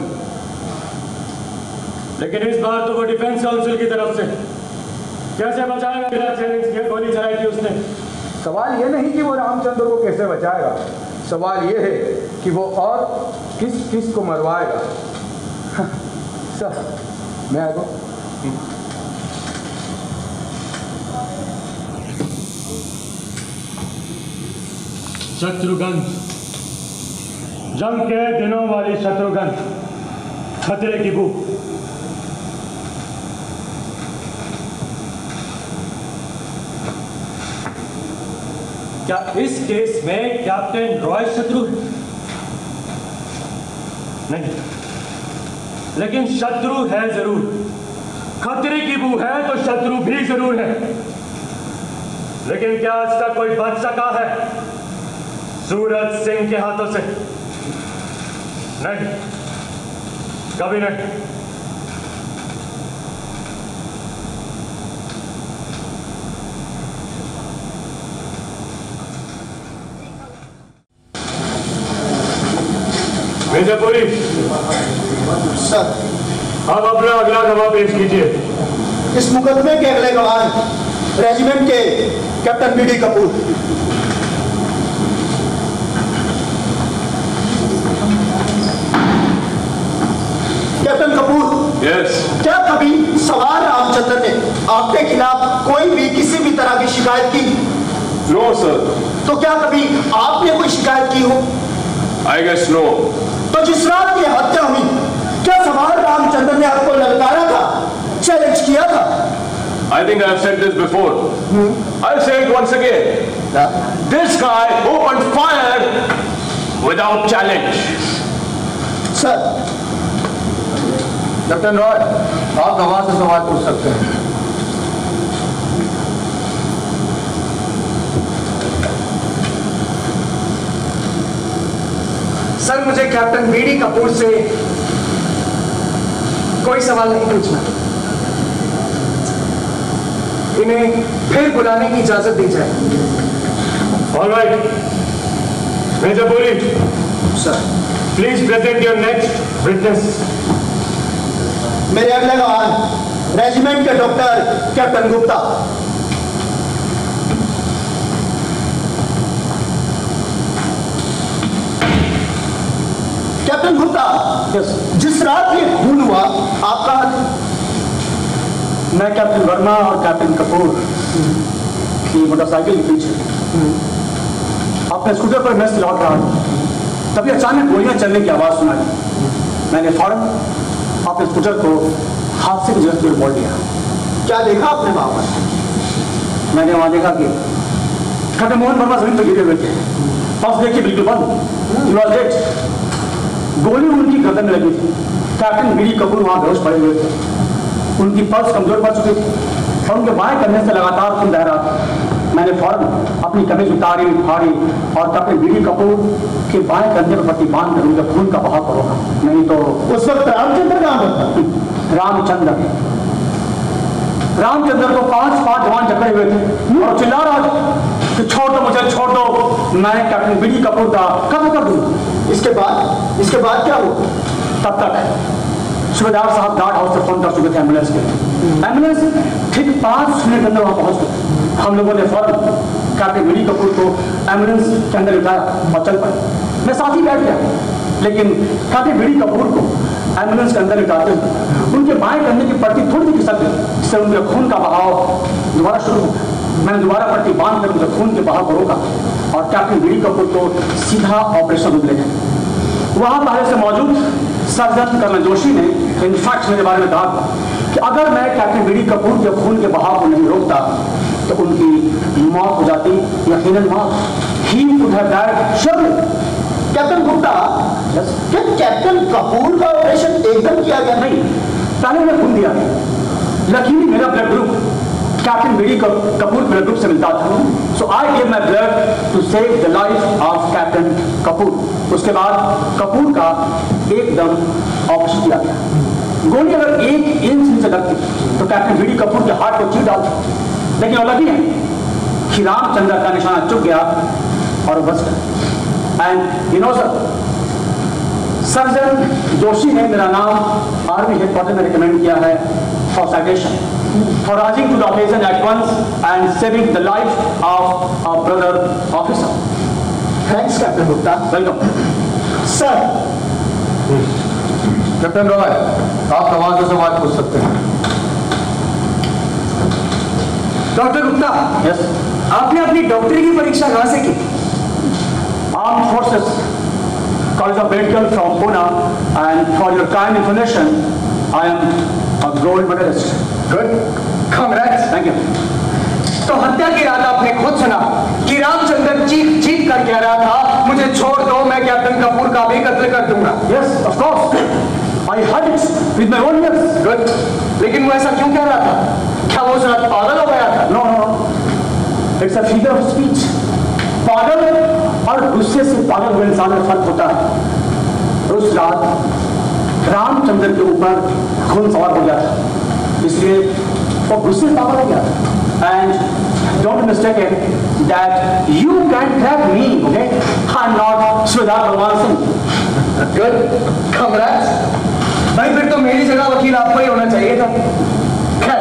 लेकिन इस बार तो वो डिफेंस काउंसिल की तरफ से कैसे बचाएगा? बिना चैलेंज किए गोली चलाई थी उसने। सवाल ये नहीं कि वो रामचंद्र को कैसे बचाएगा, सवाल ये है कि वो और किस किस को मरवाएगा। सर, मैं आ गया। शत्रुघ्न, जंग के दिनों वाली शत्रुघ्न, खतरे की बू। क्या इस केस में कैप्टन रॉय शत्रु है? नहीं, लेकिन शत्रु है जरूर। खतरे की बू है तो शत्रु भी जरूर है। लेकिन क्या आज तक कोई बच सका है सूरज सिंह के हाथों से? नहीं, कभी नहीं। मिर्जापुरी, सर, अब अपना अगला गवाह पेश कीजिए। इस मुकदमे के अगले गवाह रेजिमेंट के captain B D Kapoor. Captain Kapoor, yes. क्या कभी सवार रामचंद्र ने आपके खिलाफ कोई भी किसी भी तरह की शिकायत की? No sir. तो क्या कभी आपने कोई शिकायत की हो? I guess no. तो जिस रात ये हत्या हुई, क्या सवार रामचंद्र ने आपको ललकारा था, चैलेंज किया था? I think I have said this before. Hmm. I'll say it once again. Yeah. This guy opened fire without challenge. Sir, captain Roy, आप गवाह से सवाल पूछ सकते हैं। सर, मुझे कैप्टन बी डी कपूर से कोई सवाल नहीं पूछना। इन्हें फिर बुलाने की इजाजत दी जाए। All right. Mirzapuri, sir, please present your next witness. मेरे अगले गवाह रेजिमेंट के doctor captain Gupta. Captain Gupta, जिस रात ये खून हुआ, आप कहाँ थे? मैं कैप्टन वर्मा और कैप्टन कपूर की मोटरसाइकिल के पीछे अपने स्कूटर पर मैं लौट रहा था। तभी अचानक गोलियां चलने की आवाज़ सुनाई। मैंने फौरन अपने स्कूटर को हादसे की जगह पर मोड़ लिया। क्या देखा आपने वहां पर? मैंने वहां देखा कि कैप्टन मोहन वर्मा जमीन पर गिरे हुए थे। पल्स देखिए बिल्कुल बंद। He was dead। गोली उनकी गर्दन में लगी थी। कैप्टन बी डी कपूर वहां बेहोश पड़े हुए थे। उनकी पल्स कमजोर पड़ चुकी थी और उनके बाएं करने से लगातार खून बह रहा था। मैंने फौरन अपनी कमीज उतारी, फाड़ी और कैप्टन बी डी कपूर के बाएं कंधे पर पट्टी बांध कर उनके खून का बहाव को रोका। नहीं तो उस वक्त रामचंद्र कहाँ था? रामचंद्र रामचंद्र को पांच पांच जवान जकड़े हुए थे और चिल्ला रहा था कि छोड़ दो मुझे, छोड़ दो, मैं कैप्टन बी डी कपूर का कत्ल कर दूंगा। इसके बाद इसके बाद क्या हुआ? तब तक सूबेदार साहब गार्ड हाउस से फोन कर चुके थे एम्बुलेंस के। एम्बुलेंस ठीक पाँच मिनट के अंदर वहाँ पहुँच गई। हम लोगों ने फौरन कैप्टन बी डी कपूर को एम्बुलेंस के अंदर उतारा और चल पड़े। मैं साथ ही बैठ गया, लेकिन कैप्टन बी डी कपूर को एम्बुलेंस के अंदर उतारते हुए उनके बाएं कंधे की पट्टी थोड़ी सी खिसक गई, जिससे उनके खून का बहाव दोबारा शुरू हो गया। मैंने दोबारा पट्टी बांध कर उनके खून के बहाव को रोका और कैप्टन बी डी कपूर को सीधा ऑपरेशन रूम ले गए। वहाँ पहले से मौजूद सर्जन कर्नल जोशी ने इनफैक्ट मेरे बारे में कहा कि अगर मैं कैप्टन बी डी कपूर के खून के बहाव को नहीं रोकता तो उनकी मौत हो जाती, यकीनन मौत। He would have died surely. Captain Gupta, क्या कैप्टन कपूर का ऑपरेशन एकदम किया गया? नहीं, पहले उन्हें खून दिया। लकीली मेरा blood group captain B D Kapoor blood group से मिलता था, so I give my blood to save the life of captain Kapoor. उसके बाद कपूर का एकदम ऑपरेशन किया गया। गोली अगर एक इंच से लगती तो कैप्टन बी डी कपूर के हार्ट को चीर डालती, लेकिन अलग ही है कि रामचंद्र का निशाना चुक गया और बच गया। And you know sir, surgeon Joshi ने मेरा नाम आर्मी हेडक्वार्टर में रिकमेंड किया है for citation, for rising to the occasion at once and saving the life of our brother officer. Thanks, Captain Gupta. Welcome. Sir. Captain Roy, आप गवाह से सवाल पूछ सकते हैं। Doctor Gupta, Yes. आपने अपनी डॉक्टरी की परीक्षा कहाँ से की? Armed Forces, College of Medical from Pune, and for your kind information, I am a gold medalist. Good. Congrats. Thank you. तो हत्या की रात आपने खुद सुना कि रामचंद्र चीख चीख कर कह रहा था, मुझे छोड़ दो, मैं कैप्टन कपूर का भी कत्ल कर दूंगा। Yes, of course. I heard it with my own ears. Good. लेकिन वो ऐसा क्यों कह रहा था? क्या वो उस रात पागल हो गया था? No, no, no. It's a figure of speech. पागल और गुस्से से पागल हुए इंसान में फर्क होता है। उस रात रामचंद्र के ऊपर खून सवार हो गया था, इसलिए वो गुस्से से पागल हो गया था। And don't mistake it that you can't have me, okay? I'm not Sridhar Bhalwan Singh. Good. Congrats. भाई फिर तो मेरी जगह वकील आपको ही होना चाहिए था। खैर,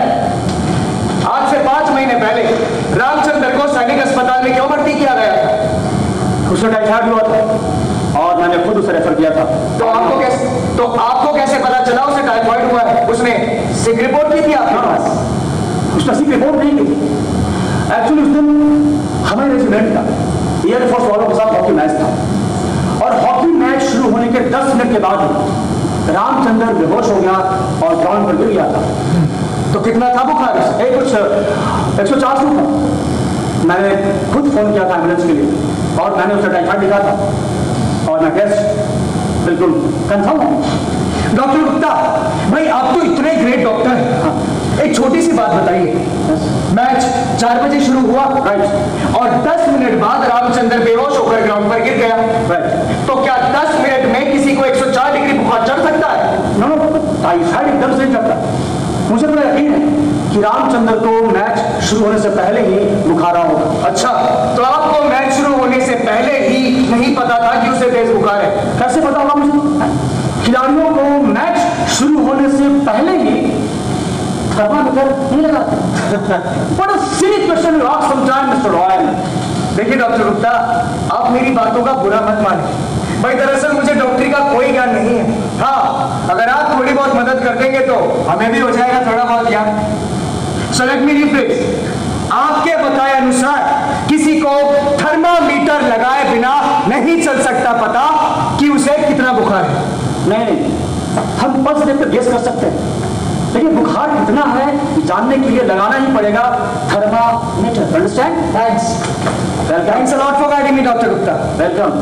आज से पांच महीने पहले रामचंद्र को सैनिक अस्पताल में क्यों भर्ती किया गया था? उसे टाइफाइड हुआ था और मैंने खुद उसे रेफर किया था। तो आपको कैसे तो आपको कैसे पता चला उसे टाइफाइड हुआ है? उसने सिक रिपोर्ट की थी आपके पास? उसने सिक रिपोर्ट नहीं की। एक्चुअली उस दिन हमारे रेजिमेंट का एयरफोर्स वालों के साथ हॉकी मैच था और हॉकी मैच शुरू होने के दस मिनट के बाद रामचंद्र बेहोश हो गया और ग्राउंड पर गिर गया था। तो कितना था बुखार? एक कुछ एक सौ चार सौ था। मैंने खुद फोन किया था एम्बुलेंस के लिए और मैंने उसे टाइफाइड लिखा था और मैं टेस्ट बिल्कुल कंफर्म हूँ। डॉक्टर गुप्ता, भाई आप तो इतने ग्रेट डॉक्टर हैं। हाँ। एक छोटी सी बात बताइए, मैच चार बजे शुरू हुआ, राइट, और दस मिनट बाद रामचंद्र बेहोश होकर ग्राउंड पर गिर गया, राइट। तो क्या दस मिनट में किसी को एक सौ चार डिग्री बुखार चढ़ सकता है? नो नो, टाइफाइड एकदम से नहीं चढ़ता। मुझे पूरा यकीन है कि रामचंद्र को मैच शुरू होने से पहले ही बुखार होगा। अच्छा, तो आपको मैच शुरू होने से पहले ही नहीं पता था कि उसे तेज बुखार है? कैसे पता होगा मुझे? खिलाड़ियों को मैच शुरू होने से पहले ही थर्मामीटर नहीं लगाते। What a silly question you ask sometime, mister Royal. देखिए डॉक्टर गुप्ता, आप मेरी बातों का बुरा मत माने। भाई दरअसल मुझे डॉक्टरी का कोई ज्ञान नहीं है। हाँ, अगर आप थोड़ी बहुत मदद कर देंगे तो हमें भी हो जाएगा थोड़ा बहुत ज्ञान। So let me rephrase. आपके बताए अनुसार किसी को थर्मामीटर लगाए बिना नहीं चल सकता पता कि उसे कितना बुखार है। नहीं नहीं, हम पल्स देखकर गेस कर सकते हैं, लेकिन बुखार कितना है जानने के लिए लगाना ही पड़ेगा thermometer. Understand? Thanks welcome. Thanks a lot for guiding me doctor Gupta. Welcome.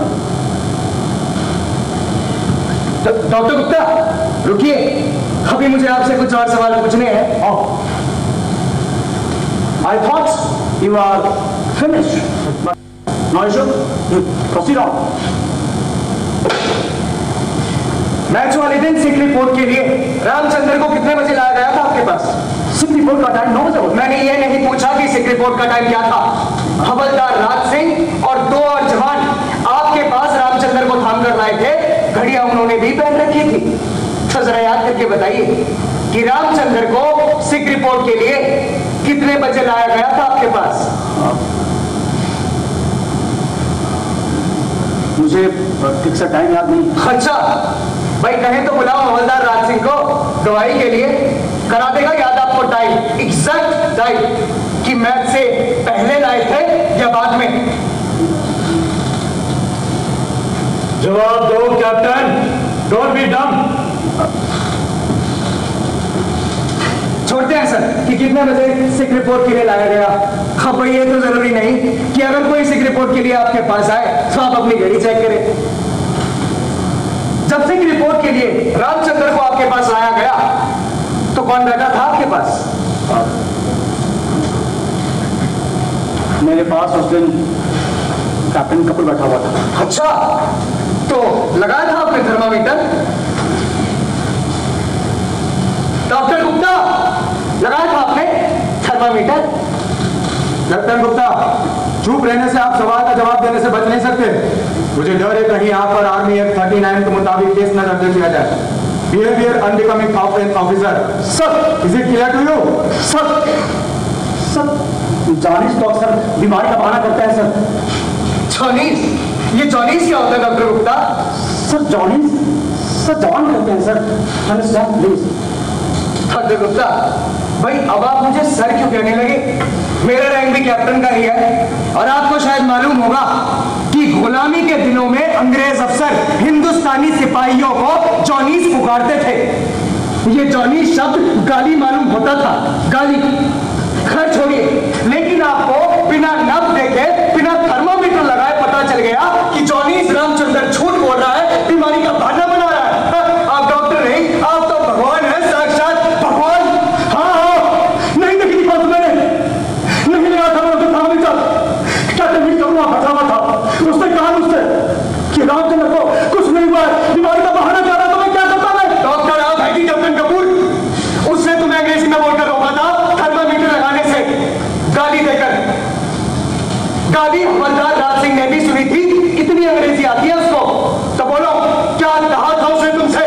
Doctor Gupta रुकिए, अभी मुझे आपसे कुछ और सवाल पूछने हैं। I thought you are finished, but no issue, proceed on. Match वाले दिन सिक रिपोर्ट के लिए रामचंद्र को कितने बजे लाया गया था आपके पास? सिक रिपोर्ट का टाइम नौ बजे होता है। मैंने ये नहीं पूछा कि सिक रिपोर्ट का टाइम क्या था। हवलदार राज सिंह और दो और जवान आपके पास रामचंद्र को थाम कर लाए थे, घड़ियां उन्होंने भी पहन रखी थी। तो जरा याद करके बताइए कि रामचंद्र को सिक रिपोर्ट के लिए कितने बजे लाया गया था आपके पास? मुझे ठीक से टाइम याद नहीं। अच्छा भाई, कहें तो बुलाओ हवलदार राज सिंह को गवाही के लिए, करा देगा याद आपको टाइम, एग्जैक्ट टाइम कि मैच से पहले लाए थे या बाद में। जवाब दो कैप्टन, डोंट बी डम। छोड़ते हैं सर कि कितने बजे सिक रिपोर्ट के लिए लाया गया। हाँ भाई, ये तो जरूरी नहीं कि अगर कोई सिक रिपोर्ट के लिए आपके पास आए तो आप अपनी घड़ी चेक करें। जब सिक रिपोर्ट के लिए रामचंद्र को आपके पास लाया गया तो कौन बैठा था आपके पास? मेरे पास उस दिन कैप्टन कपूर बैठा हुआ था। अच्छा, तो लगाया था आपने थर्मामीटर? डॉक्टर गुप्ता, लगाया था आपने थर्मामीटर? कैप्टन गुप्ता, चुप रहने से आप सवाल का जवाब देने से बच नहीं सकते। मुझे डर है कहीं आप पर आर्मी एक्ट थर्टी नाइन के मुताबिक केस न दर्ज किया जाए। Behaviour unbecoming of an officer. Sir, is it clear to you? Sir, sir, jaundice तो अक्सर बीमारी का बहाना करता है सर। जॉनीस? ये जॉनीस क्या होता है doctor Gupta? Sir jaundice, sir जवान कहते हैं sir. Understand please. Doctor Gupta भाई, अब आप मुझे सर क्यों कहने लगे? मेरा रैंक भी कैप्टन का ही है और आपको शायद मालूम होगा कि गुलामी के दिनों में अंग्रेज अफसर हिंदुस्तानी सिपाहियों को जॉनीस पुकारते थे। ये जॉनीस शब्द गाली मालूम होता था, गाली। खैर छोड़िए, लेकिन आपको बिना नब देखे, बिना थर्मामीटर लगाए पता चल गया कि जॉनी रामचंद्र झूठ बोल रहा है, बीमारी का बहाना बना रहा है। आप डॉक्टर नहीं, आप तो भगवान है, साक्षात भगवान। हाँ हाँ, नहीं देखी बात मैंने, नहीं लगा था मैं उसे थर्मामीटर। क्या तमीज करूँगा, फंसा हुआ था। उसने कहा मुझसे कि रामचंद्र को कुछ नहीं हुआ है, बीमारी का बहाना कर रहा, तो मैं क्या करता मैं? डॉक्टर आप है कि कैप्टन कपूर? उसने तुम्हें अंग्रेजी में बोलकर रोका था थर्मामीटर लगाने से, गाली देकर। गाली हवलदार राज सिंह ने भी सुनी थी, इतनी अंग्रेजी आती है उसको। तो बोलो क्या कहा था उसने तुमसे?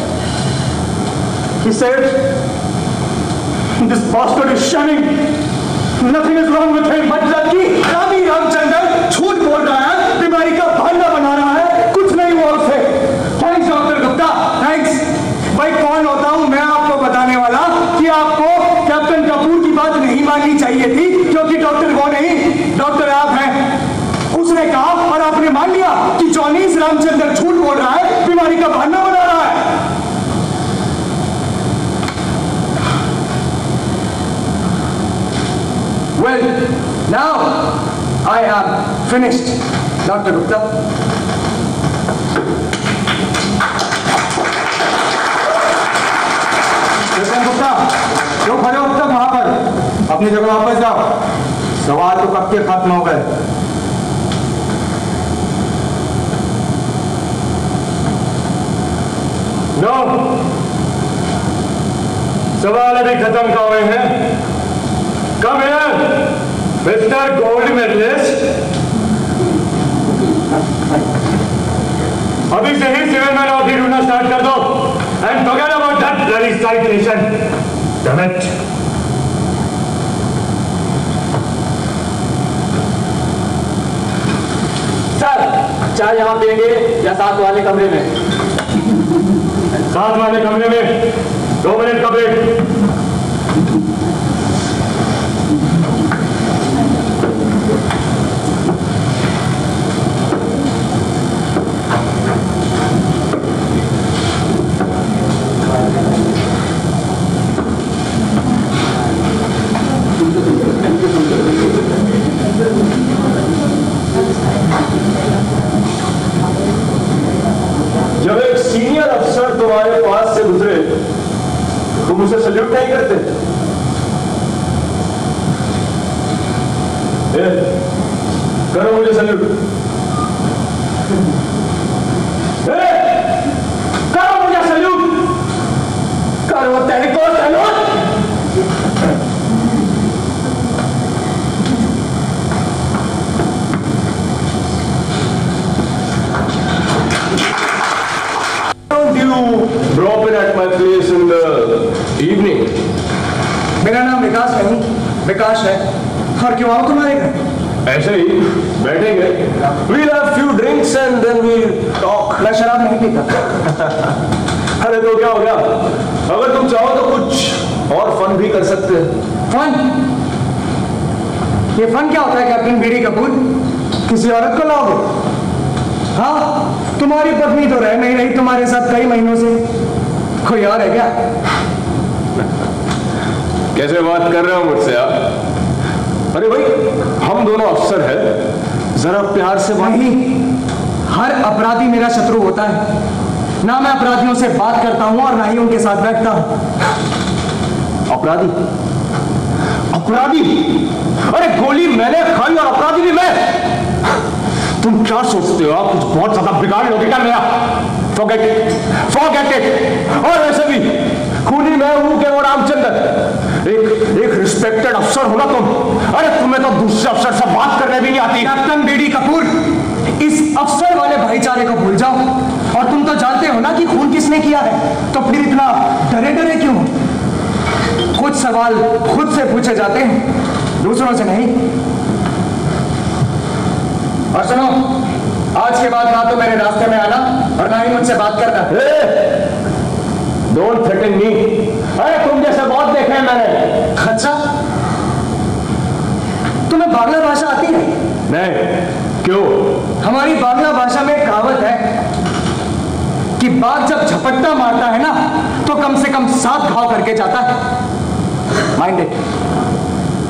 He said, this bastard is shamming. Nothing is wrong with him. मतलब कि रामी रामचंद्र झूठ बोल रहा है, बीमारी का बहाना बना रहा है, कुछ नहीं हुआ उसे। Thanks doctor Gupta, thanks. भाई कौन होता हूं मैं आपको बताने वाला कि आपको कैप्टन कपूर की बात नहीं माननी चाहिए थी, क्योंकि डॉक्टर वो नहीं, डॉक्टर आप हैं। उसने कहा और आपने मान लिया कि जॉनी रामचंद्र झूठ बोल रहा है, बीमारी का बहाना बना रहा है। Well, now I am finished, Doctor Gupta. Captain Gupta, क्यों खड़े हो तक वहां पर? अपनी जगह वापस जाओ। सवाल तो कब के खत्म हो गए। नो, सवाल अभी खत्म का हुए हैं। Come here, mister gold medalist. अभी से ही सिविल मैन ऑफ ढूंढना स्टार्ट कर दो and forget about that bloody citation. Damn it. Sir, चाय यहाँ पिएंगे या साथ वाले कमरे में? साथ वाले कमरे में। दो मिनट का ब्रेक। जब एक सीनियर अफसर तुम्हारे पास से गुजरे तुम उसे सल्यूट नहीं करते? ए, करो मुझे सल्यूट। ए, करो मुझे सल्यूट। करो तेरे को salute. Drop in at my place in the evening. मेरा नाम विकास नहीं, विकास है। और क्यों आओ तुम्हारे घर? ऐसे ही बैठेंगे। We'll have few drinks and then we'll talk. मैं शराब नहीं पीता। अरे तो क्या हो गया? अगर तुम चाहो तो कुछ और फन भी कर सकते हैं। फन? ये फन क्या होता है कैप्टन बीडी कपूर? किसी औरत को लाओगे? हाँ, तुम्हारी पत्नी तो रह नहीं रही तुम्हारे साथ कई महीनों से, कोई और है क्या? कैसे बात कर रहे हो मुझसे आप? अरे भाई, हम दोनों अफसर हैं, जरा प्यार से बात। नहीं, हर अपराधी मेरा शत्रु होता है। ना मैं अपराधियों से बात करता हूं और ना ही उनके साथ बैठता हूं। अपराधी? अपराधी? अरे गोली मैंने खाई और अपराधी भी मैं। तुम क्या सोचते हो आप कुछ बहुत ज्यादा बिगाड़ लोगे क्या मेरा? Forget it, forget it. और वैसे भी खूनी मैं हूं कि वो रामचंद्र। एक एक रिस्पेक्टेड अफसर हो ना तुम। अरे तुम्हें तो दूसरे अफसर से बात करने भी नहीं आती। कैप्टन बीडी कपूर, इस अफसर वाले भाईचारे को भूल जाओ। और तुम तो जानते हो ना कि खून किसने किया है, तो फिर इतना डरे डरे क्यों? कुछ सवाल खुद से पूछे जाते हैं, दूसरों से नहीं। और सुनो, आज के बाद ना तो मेरे रास्ते में आना और ना ही मुझसे बात करना। Don't threaten me. अरे तुम जैसे बहुत देखे हैं मैंने। अच्छा, तुम्हें बांग्ला भाषा आती है? नहीं, क्यों? हमारी बांग्ला भाषा में कहावत है कि बाघ जब झपट्टा मारता है ना, तो कम से कम सात घाव करके जाता है। Mind it.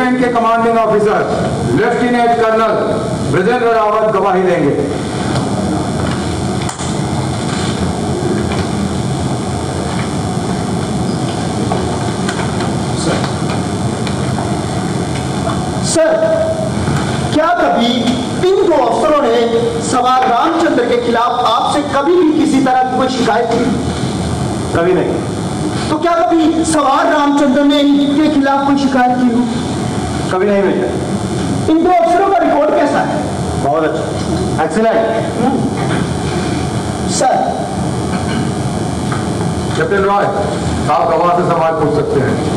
रेजिमेंट के commanding officer lieutenant colonel Brajendra Rawat गवाही देंगे। सर, क्या कभी इन दो अफसरों ने सवार रामचंद्र के खिलाफ आपसे कभी भी किसी तरह की कोई शिकायत की? कभी नहीं। तो क्या कभी सवार रामचंद्र ने इनके खिलाफ कोई शिकायत की हो? कभी नहीं बेटा। इन दो अफसरों का रिकॉर्ड कैसा है? बहुत अच्छा, एक्सीलेंट। सर, कैप्टन रॉय, आप गवाह से सवाल पूछ सकते हैं।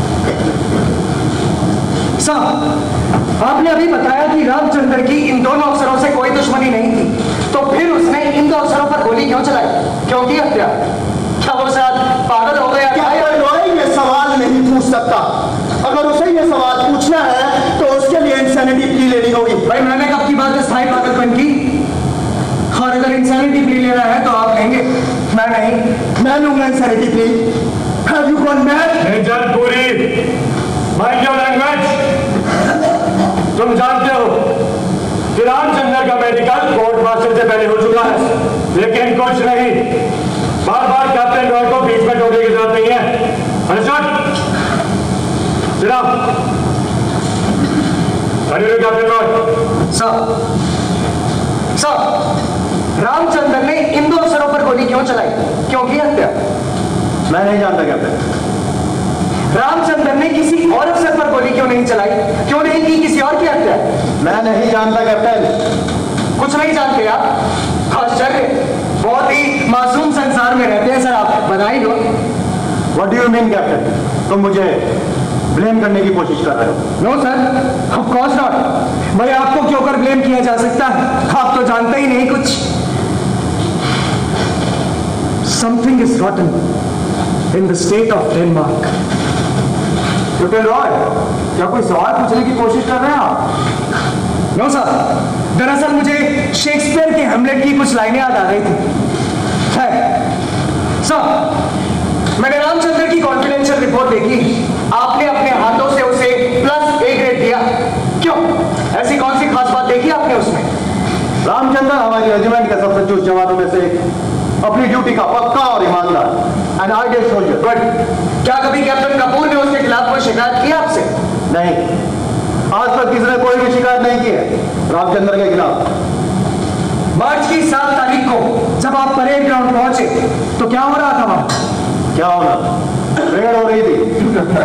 साहब, आपने अभी बताया कि रामचंद्र की इन दोनों अफसरों से कोई दुश्मनी नहीं थी, तो फिर उसने इन दो अफसरों पर गोली क्यों चलाई? क्यों की हत्या? क्या वो शायद पागल हो गया? क्या रॉय ये सवाल नहीं पूछ सकता? अगर उसे ये सवाल पूछना है तो उसके लिए इंसैनिटी प्ली लेनी होगी। भाई, मैंने कब की बात है स्थायी पागलपन की? और अगर इंसैनिटी प्ली लेना है तो आप लेंगे, मैं नहीं। मैं लूंगा insanity plea. Have you gone mad? Major Puri, mind your language. तुम जानते हो कि रामचंद्र का मेडिकल कोर्ट मार्शल से पहले हो चुका है, लेकिन कुछ नहीं, बार बार कैप्टन रॉय को बीच में टोकने की जरूरत नहीं है। अंडरस्टूड? सिरा, कैप्टन रॉय। साहब, साहब, रामचंद्र ने इन दो अफसरों पर गोली क्यों चलाई? क्यों की हत्या? मैं नहीं जानता कैप्टन। रामचंद्र ने किसी और अफसर पर गोली क्यों नहीं चलाई? क्यों नहीं की किसी और की हत्या? मैं नहीं जानता कैप्टन। कुछ नहीं जानते आप? आश्चर्य, बहुत ही मासूम संसार में रहते हैं सर आप। बधाई हो। What do you mean captain? तुम मुझे ब्लेम करने की कोशिश कर रहे हो? No sir, of course not. भाई, आपको क्यों कर ब्लेम किया जा सकता है? आप तो जानते ही नहीं कुछ। Something is rotten in the state of Denmark. Captain Roy, क्या कोई सवाल पूछने की कोशिश कर रहे हैं आप? नो सर, दरअसल मुझे शेक्सपियर के हेमलेट की कुछ लाइनें याद आ रही थी। सर, मैंने रामचंद्र की कॉन्फिडेंशियल रिपोर्ट देखी। आपने अपने हाथों से उसे प्लस ए ग्रेड दिया। क्यों? ऐसी कौन सी खास बात देखी आपने उसमें? रामचंद्र हमारी रेजिमेंट के सबसे चुस्त जवानों में से एक, अपनी ड्यूटी का पक्का और ईमानदार एंड आइडियल सोल्जर। बट क्या कभी कैप्टन कपूर ने उसके खिलाफ कोई शिकायत की आपसे? नहीं, आज तक किसी ने कोई भी शिकायत नहीं की है रामचंद्र के खिलाफ। मार्च की सात तारीख को जब आप परेड ग्राउंड पहुंचे तो क्या हो रहा था वहां? क्या होना? परेड हो रही थी।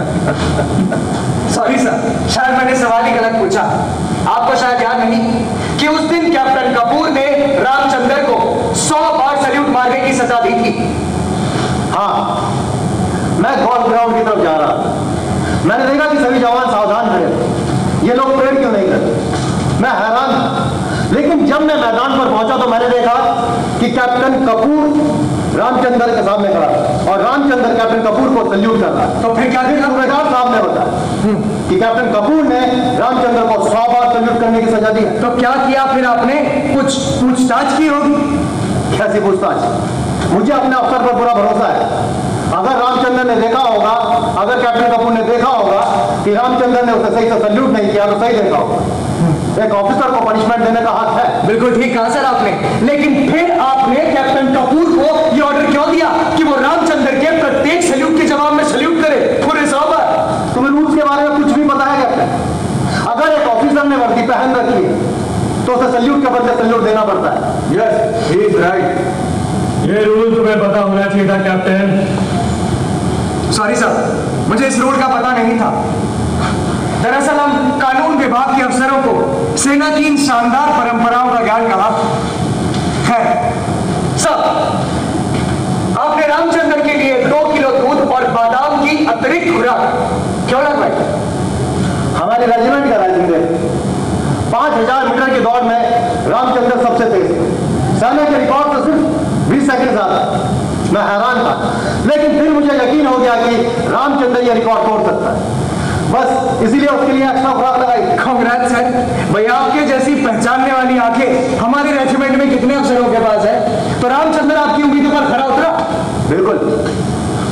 सॉरी सर, शायद मैंने सवाल ही गलत पूछा। आपको शायद याद नहीं कि उस दिन कैप्टन कपूर ने रामचंद्र को सौ बार सैल्यूट मारने की सजा दी थी। हाँ, मैं गोल्फ ग्राउंड की तरफ जा रहा था। मैंने देखा कि सभी जवान सावधान खड़े। ये लोग परेड क्यों नहीं करते? मैं हैरान था। लेकिन जब मैं मैदान पर पहुंचा तो मैंने देखा कि कैप्टन कपूर रामचंद्र के सामने खड़ा और रामचंद्र कैप्टन कपूर को सल्यूट कर रहा। तो फिर क्या देखा? सूबेदार साहब ने बताया कि कैप्टन कपूर ने रामचंद्र को सौ बार सल्यूट करने की सजा दी। तो क्या किया फिर आपने? कुछ पूछताछ की होगी। कैसी पूछताछ? मुझे अपने अफसर पर पूरा भरोसा है। अगर रामचंद्र ने देखा होगा, अगर कैप्टन कपूर ने देखा होगा कि रामचंद्र ने उसे सही से सल्यूट नहीं किया तो सही देखा होगा। एक ऑफिसर को पनिशमेंट देने का हक है। बिल्कुल ठीक कहा सर आपने, लेकिन फिर आपने कैप्टन कपूर को यह ऑर्डर क्यों दिया कि वो रामचंद्र के प्रत्येक सल्यूट के जवाब में सल्यूट करे पूरे सौ बार? तुम्हें रूल्स के बारे में कुछ भी पता है कैप्टन? अगर एक ऑफिसर ने वर्दी पहन रखी है तो उसे सल्यूट के बदले सल्यूट देना पड़ता है। Yes, he is right. ये रूल तुम्हें पता होना चाहिए था कैप्टन। सॉरी सर, मुझे इस रूल का पता नहीं था। दरअसल हम कानून विभाग के अफसरों को सेना की इन शानदार परंपराओं का ज्ञान कहा है। सर, आपने रामचंद्र के लिए दो किलो दूध और बादाम की अतिरिक्त खुराक क्यों लगवाई? हमारे रेजिमेंट का राइजिंग है। पांच हजार मीटर की दौड़ में रामचंद्र सबसे तेज थे। सेना के रिकॉर्ड तो सिर्फ बीस सेकंड ज्यादा। मैं हैरान था, लेकिन फिर मुझे यकीन हो गया कि रामचंद्र ये रिकॉर्ड तोड़ सकता है। बस इसीलिए उसके लिए एक्स्ट्रा खुराक लगाई। कांग्रेस सर, भैया आपके जैसी पहचानने वाली आंखें हमारे रेजिमेंट में कितने अफसरों के पास है, तो रामचंद्र आपकी उम्मीदों पर खरा उतरा। बिल्कुल,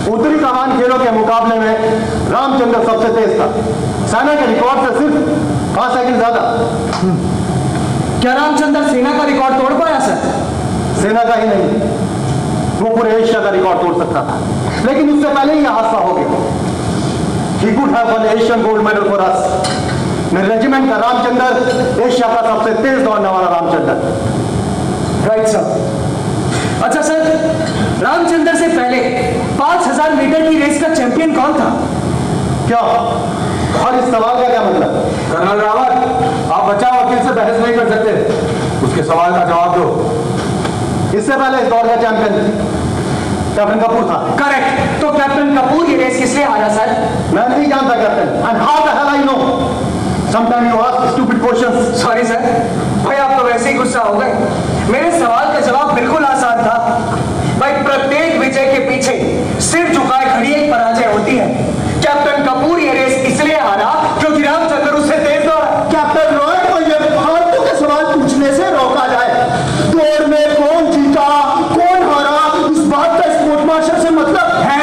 उत्तरी कमान खेलों के मुकाबले में रामचंद्र सबसे तेज था। सेना के रिकॉर्ड से सिर्फ पांच सेकंड ज्यादा। क्या रामचंद्र सेना का रिकॉर्ड तोड़ पाया सर? सेना का ही नहीं, वो पूरे एशिया का रिकॉर्ड तोड़ सकता था, लेकिन उससे पहले ही यह हादसा हो गया। He could have won Asian gold medal for us. मेरे रेजिमेंट का रामचंद्र एशिया का सबसे तेज दौड़ने वाला रामचंद्र। Right sir. अच्छा सर, रामचंद्र से पहले पांच हजार मीटर की रेस का चैंपियन कौन था? क्या और इस सवाल का क्या मतलब? कर्नल रावत, आप बचाव वकील से बहस नहीं कर सकते, उसके सवाल का जवाब दो। इससे पहले इस दौड़ का चैंपियन कैप्टन कपूर था। करेक्ट। तो कैप्टन कपूर ये रेस किस लिए हारा सर? मैं नहीं जानता captain. And how the hell I know? Sometime you ask stupid questions. Sorry sir, भाई आप तो वैसे ही गुस्सा हो गए। मेरे सवाल का जवाब बिल्कुल आसान था। भाई प्रत्येक विजय के पीछे सिर झुकाए खड़ी एक पराजय होती है। कैप्टन कपूर ये रेस इसलिए हारा क्योंकि रामचंद्र उससे तेज दौड़ा। कैप्टन रॉय को ये फालतू के सवाल पूछने से रोका जाए। दौड़ में कौन जीता कौन हारा इस बात का स्पोर्ट मास्टर से मतलब है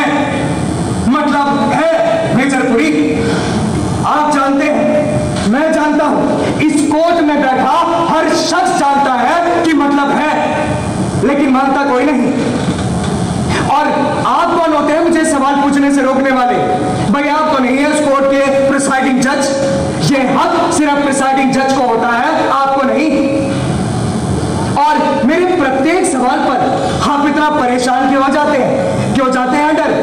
मतलब है मेजर पुरी, आप जानते हैं, मैं जानता हूं, इस कोर्ट में बैठा हर शख्स जानता है कि मतलब है, लेकिन मानता कोई नहीं। और आप कौन होते हैं मुझे सवाल पूछने से रोकने वाले? भाई आप तो नहीं है उस कोर्ट के प्रिसाइडिंग जज। ये हक सिर्फ प्रिसाइडिंग जज को होता है, आपको नहीं। और मेरे प्रत्येक सवाल पर आप इतना परेशान क्यों जाते हैं? क्यों जाते हैं डर?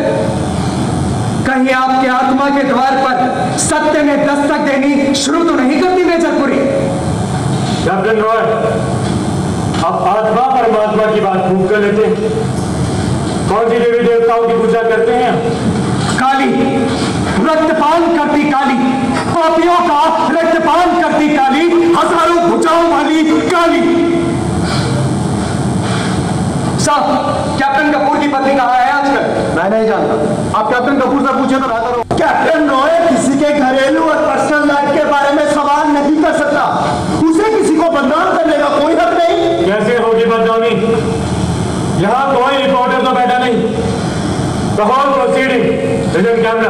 कहीं आपके आत्मा के द्वार पर सत्य ने दस्तक देनी शुरू तो नहीं करती मेजर पुरी? कैप्टन रॉय, आप आत्मा परमात्मा की बात खूब कर लेते हैं। कौन सी देवी देवताओं की पूजा करते हैं? काली, रक्तपान करती काली, पापियों का रक्तपान करती काली, हजारों भुजाओं वाली काली। साहब, कैप्टन कपूर की पत्नी कहाँ है आजकल? मैं नहीं जानता, आप कैप्टन कपूर से पूछे तो बेहतर हो। कैप्टन रॉय किसी के घरेलू और पर्सनल लाइफ के बारे में सवाल नहीं कर सकता। उसे किसी को बदनाम करने का कोई हक नहीं। कैसे होगी बदनामी? यहाँ कोई रिपोर्टर तो बैठा नहीं। The whole proceeding is in camera.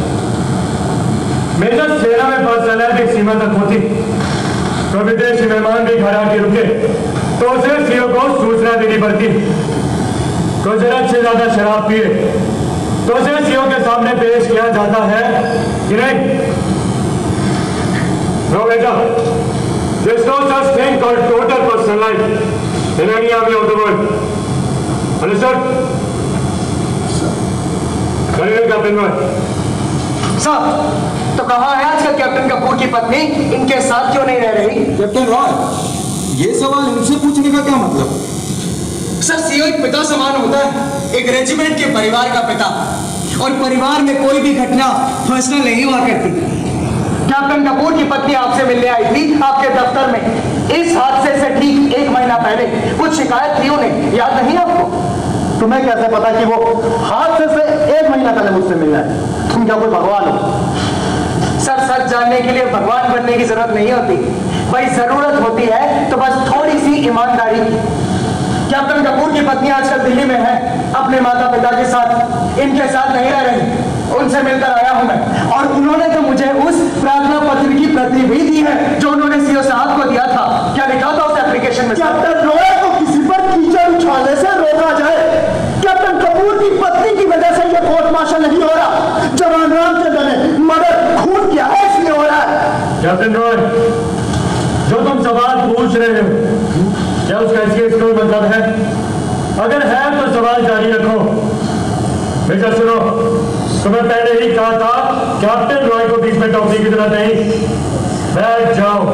Major सेना में पर्सनैलिटी एक सीमा तक होती, तो विदेशी मेहमान भी घर आके रुके तो उसे सीओ को सूचना देनी पड़ती। तो जरूरत से ज्यादा शराब पिए तो उसे सीओ के सामने पेश किया जाता है कि नहीं? नो बेटा, there's no such thing called total personal life in any army of the world. Understood? करिए कैप्टन रॉय। साहब, तो कहाँ है आजकल कैप्टन कपूर की पत्नी? इनके साथ क्यों नहीं रह रही? कैप्टन रॉय, ये सवाल इनसे पूछने का क्या मतलब? सर, सीओ एक पिता समान होता है, एक रेजिमेंट के परिवार का पिता। और परिवार में कोई भी घटना पर्सनल नहीं हुआ करती। कैप्टन कपूर की पत्नी आपसे मिलने आई थी आपके दफ्तर में इस हादसे से ठीक एक महीना पहले। कुछ शिकायत थी उन्हें, याद नहीं आपको? तुम्हें कैसे पता कि वो हादसे से एक महीना पहले मुझसे मिलना है? तुम क्या कोई भगवान हो? सर, सच जानने के लिए भगवान बनने की जरूरत नहीं होती। भाई जरूरत होती है तो बस थोड़ी सी ईमानदारी की। कैप्टन कपूर की पत्नी आजकल दिल्ली में है अपने माता पिता के साथ। इनके साथ नहीं रह रही। उनसे मिलकर आया हूं मैं, और उन्होंने तो मुझे उस प्रार्थना पत्र की प्रति भी दी है जो उन्होंने सीओ साहब को दिया था। क्या लिखा था उस एप्लीकेशन में? कैप्टन रॉय को किसी पर कीचड़ उछालने से रोका जाए। कैप्टन कपूर की पत्नी की वजह से यह कोर्ट मार्शल नहीं हो रहा। जवान रामचंद्र ने मर्डर खून किया है इसलिए हो रहा है। कैप्टन रॉय, जो तुम सवाल पूछ रहे हो क्या उसका इसका कोई मतलब है? अगर है तो सवाल जारी रखो। बेटा सुनो, तुम्हें पहले ही कहा था कैप्टन रॉय को बीच में टॉपी की जरूरत नहीं। बैठ जाओ।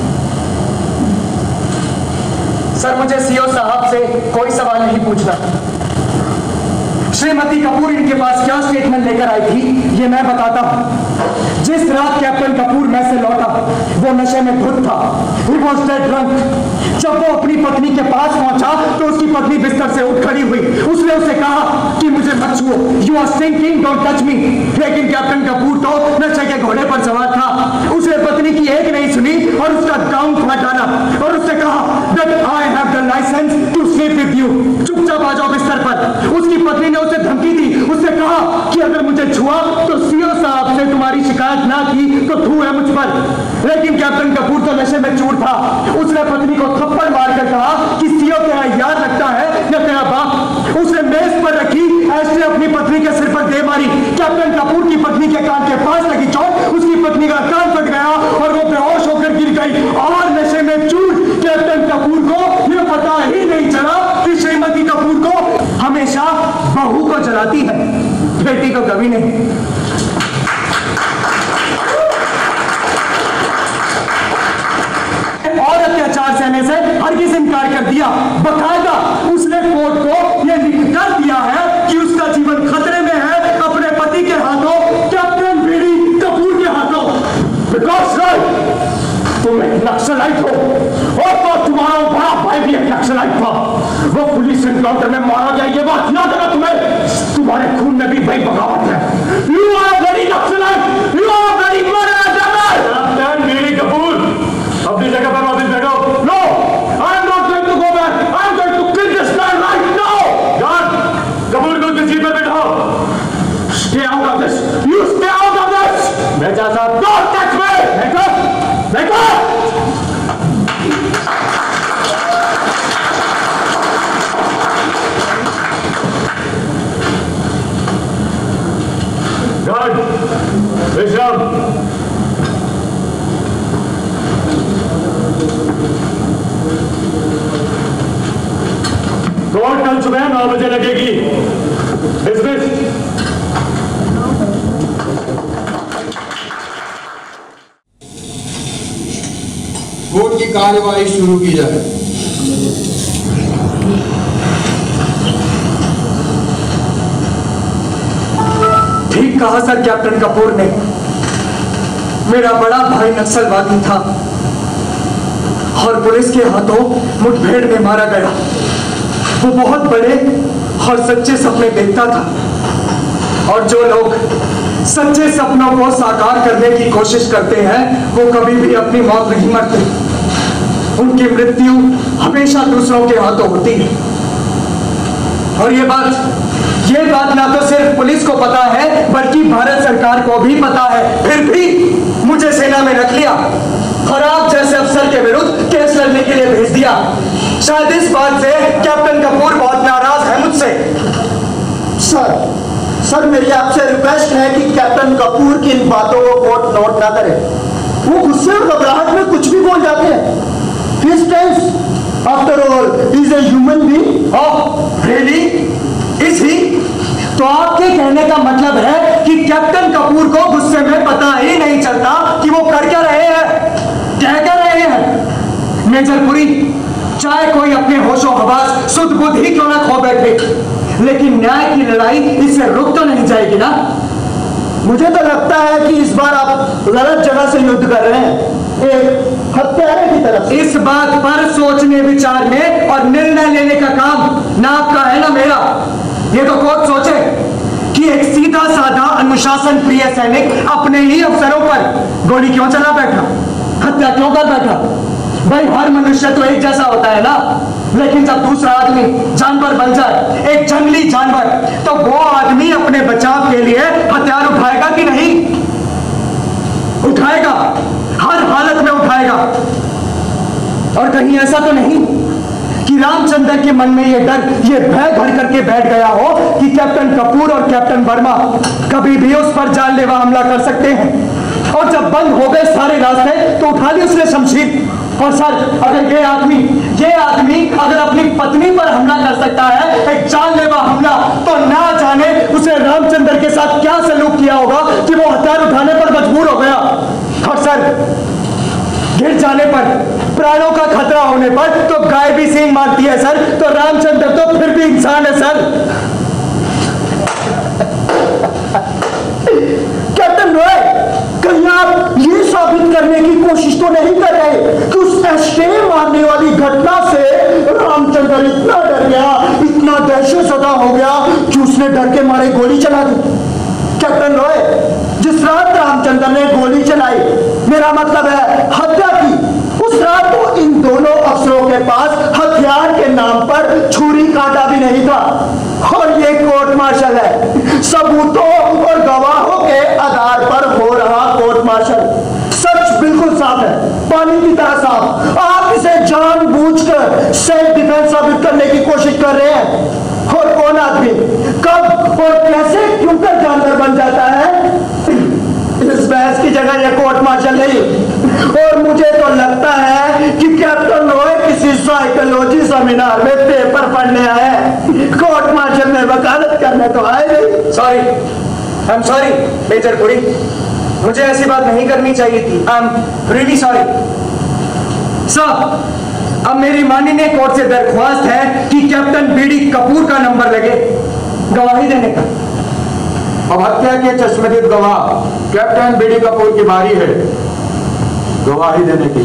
सर, मुझे सीओ साहब से कोई सवाल नहीं पूछना। श्रीमती कपूर इनके पास क्या स्टेटमेंट लेकर आई थी ये मैं बताता हूं। जिस रात कैप्टन कपूर मैं से लौटा वो नशे में धुत था। He was dead drunk। जब वो अपनी पत्नी के पास पहुंचा तो उसकी पत्नी बिस्तर से उठ खड़ी हुई। उसने उसे कहा कि मुझे मत छुओ, you are sinking, don't touch me. लेकिन कैप्टन कपूर तो नशे के घोड़े पर सवार था। उसने पत्नी की एक नहीं सुनी और उसका गाउन फाड़ डाला और उससे कहा that I have the license to sleep with you। चुपचाप आ जाओ बिस्तर पर। उसकी पत्नी ने उसे धमकी दी, उससे कहा कि अगर मुझे छुआ तो सीओ साहब से तुम्हारी शिकायत ना की तो थू है मुझ पर। लेकिन कैप्टन कपूर तो नशे में चूर था। उसने पत्नी को थप्पड़ मारकर कहा कि सीओ तेरा यार लगता है या तेरा बाप। उसने मेज पर रखी ऐसे अपनी पत्नी के सिर पर दे मारी। कैप्टन कपूर की पत्नी के कान के पास लगी चोट, उसकी पत्नी का कान फट गया और वो बेहोश होकर गिर गई। और नशे में चूर कैप्टन कपूर को यह पता ही नहीं चला कि श्रीमती कपूर को हमेशा बहू को जलाती है, बेटी को कभी नहीं। और अत्याचार सहने से हरगिज इनकार कर दिया। बकायदा उसने कोर्ट को यह लिख कर दिया है कि उसका जीवन खतरे में है अपने पति के हाथों, कैप्टन बीडी कपूर के हाथों। बिकॉज तुम एक नक्सलाइट हो और तो तुम्हारा बड़ा भाई भी एक नक्सलाइट था। वो पुलिस एनकाउंटर में मारा गया, ये बात याद है तुम्हें? तुम्हारे खून में भी वही बगावत है। You are bloody Naxalite, you are bloody murderer. Captain BD Kapoor अपनी जगह पर वापस बैठो। No, I am not going to go back, I am going to kill this guy right now. Guard, Kapoor को उसकी सीट पर बैठाओ। Stay out of this, you stay out of this. बेटा साहब, डोंट टच मी। बैठो, बैठो। गार्ड, विश्राम। कोर्ट कल सुबह नौ बजे लगेगी। डिसमिस। कोर्ट की कार्यवाही शुरू की जाए। ठीक कहा सर कैप्टन कपूर ने। मेरा बड़ा भाई नक्सलवादी था और पुलिस के हाथों मुठभेड़ में मारा गया। वो बहुत बड़े और सच्चे सपने देखता था और जो लोग सच्चे सपनों को साकार करने की कोशिश करते हैं वो कभी भी अपनी मौत नहीं मरते। उनकी मृत्यु हमेशा दूसरों के हाथों होती है। और ये बात ये बात ना तो सिर्फ पुलिस को पता है बल्कि भारत सरकार को भी पता है। फिर भी मुझे सेना में रख लिया और आप जैसे अफसर के विरुद्ध केस लड़ने के लिए भेज दिया। शायद इस बात से कैप्टन कपूर बहुत नाराज है मुझसे। सर सर मेरी आपसे रिक्वेस्ट है कि कैप्टन कपूर की इन बातों को कोर्ट नोट ना करे। वो गुस्से और घबराहट में कुछ भी बोल जाते हैं। His tense, after all, is a human being. Oh, really? Is he? तो आपके कहने का मतलब है कि कैप्टन कपूर को गुस्से में पता ही नहीं चलता कि वो कर क्या रहे हैं, क्या कर रहे हैं। मेजर पुरी, चाहे कोई अपने होशो हवास सुध बुद्ध ही क्यों ना खो बैठे, लेकिन न्याय की लड़ाई इससे रुक तो नहीं जाएगी ना। मुझे तो लगता है कि इस बार आप गलत जगह से युद्ध कर रहे हैं, एक हत्यारे की तरफ। इस बात पर सोचने विचारने और निर्णय लेने का काम ना आपका है ना मेरा। ये तो कोर्ट सोचे कि एक सीधा साधा अनुशासन प्रिय सैनिक अपने ही अफसरों पर गोली क्यों चला बैठा, हत्या क्यों कर बैठा। भाई हर मनुष्य तो एक जैसा होता है ना, लेकिन जब दूसरा आदमी जानवर बन जाए, एक जंगली जानवर, तो वो आदमी अपने बचाव के लिए हथियार उठाएगा कि नहीं? उठाएगा, हर हालत में उठाएगा। और कहीं ऐसा तो नहीं कि रामचंद्र के मन में ये डर, ये भय भर करके बैठ गया हो कि कैप्टन कपूर और कैप्टन वर्मा कभी भी उस पर जानलेवा हमला कर सकते हैं। और जब बंद हो गए सारे रास्ते तो उठा ली उसने शमशीर। और सर, अगर ये आदमी ये आदमी अगर अपनी पत्नी पर हमला कर सकता है, एक जानलेवा हमला, तो ना जाने उसे रामचंद्र के साथ क्या सलूक किया होगा कि वो हथियार उठाने पर मजबूर हो गया। और सर, गिर जाने पर, प्राणों का खतरा होने पर तो गाय भी सींग मारती है सर, तो रामचंद्र तो फिर भी इंसान है सर। कैप्टन रॉय, कहीं आप ये साबित करने की कोशिश तो नहीं कर रहे कि उस एस्टे मारने वाली घटना से रामचंद्र इतना डर गया, इतना दहशत ज़दा हो गया कि उसने डर के मारे गोली चला दी। कैप्टन रॉय, जिस रात रामचंद्र ने गोली चलाई, मेरा मतलब है हत्या की, उस रात तो इन दोनों अफसरों के पास हथियार के नाम पर छुरी कांटा भी नहीं था। और ये कोर्ट मार्शल है, सबूतों और गवाहों के आधार पर हो रहा कोर्ट मार्शल। सच बिल्कुल साफ है, पानी की तरह साफ। आप इसे जानबूझकर सेल्फ डिफेंस साबित करने की कोशिश कर रहे हैं। और कौन आदमी कब और कैसे क्यों कर जानवर बन जाता है, इस बहस की जगह यह कोर्ट मार्शल नहीं। और मुझे तो लगता है कि कैप्टन रॉय किसी साइकोलॉजी सेमिनार में पेपर पढ़ने आए हैं, कोर्ट मार्शल में वकालत करने तो आए नहीं। Sorry, I am sorry major Puri, मुझे ऐसी बात नहीं करनी चाहिए थी। I am really sorry. साहब, अब मेरी माननीय कोर्ट से दरख्वास्त है कि कैप्टन बीडी कपूर का नंबर लगे गवाही देने का। अब हत्या के चश्मदीद गवाह कैप्टन बीडी कपूर की बारी है गवाही देने की।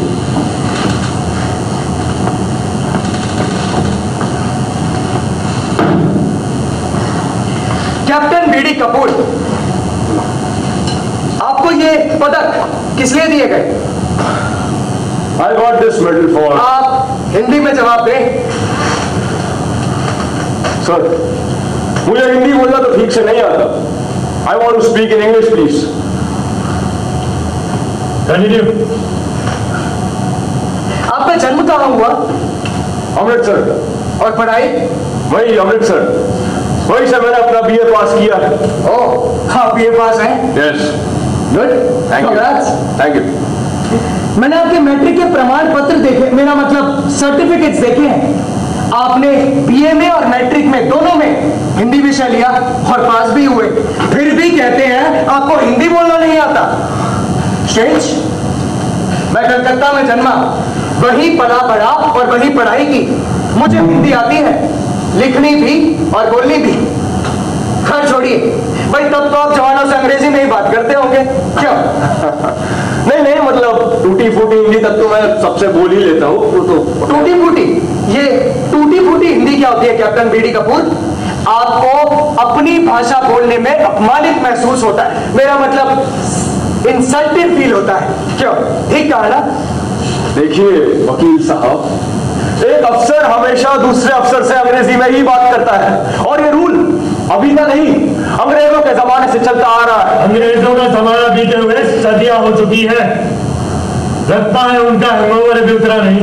कैप्टन बीडी कपूर, आपको ये पदक किस लिए दिए गए? I got this medal for. आप हिंदी में जवाब दें। सर, मुझे हिंदी बोलना तो ठीक से नहीं आता। I want to speak in English, please. Continue. आपका जन्म कहाँ हुआ? अमृतसर। और पढ़ाई? वही अमृतसर, वही से मैंने अपना बीए पास किया है। ओह, हाँ बीए पास हैं? Yes. Good, Thank you. Thank you. मैंने आपके मैट्रिक के प्रमाण पत्र देखे, मेरा मतलब सर्टिफिकेट्स देखे हैं। आपने बीए में और मैट्रिक में दोनों में हिंदी विषय लिया और पास भी हुए, फिर भी कहते हैं आपको हिंदी बोलना नहीं आता। स्ट्रेंज। मैं कलकत्ता में जन्मा, वहीं पला बड़ा और वहीं पढ़ाई की। मुझे हिंदी आती है, लिखनी भी और बोलनी भी। खैर छोड़िए भाई, तब तो आप जवानों से अंग्रेजी में ही बात करते होंगे, क्यों? नहीं नहीं, मतलब टूटी फूटी हिंदी तक तो मैं सबसे बोल ही लेता हूँ। वो तो टूटी फूटी, ये टूटी फूटी हिंदी क्या होती है कैप्टन बीडी कपूर? आपको अपनी भाषा बोलने में अपमानित महसूस होता है, मेरा मतलब इंसल्टेड फील होता है, क्यों? ठीक कहा ना? देखिए वकील साहब, एक अफसर हमेशा दूसरे अफसर से अंग्रेजी में ही बात करता है, और ये रूल अभी का नहीं, अंग्रेजों के जमाने से चलता आ रहा है। अंग्रेजों का जमाना बीते हुए सदियां हो चुकी है, लगता है उनका हैंगओवर भी उतरा नहीं।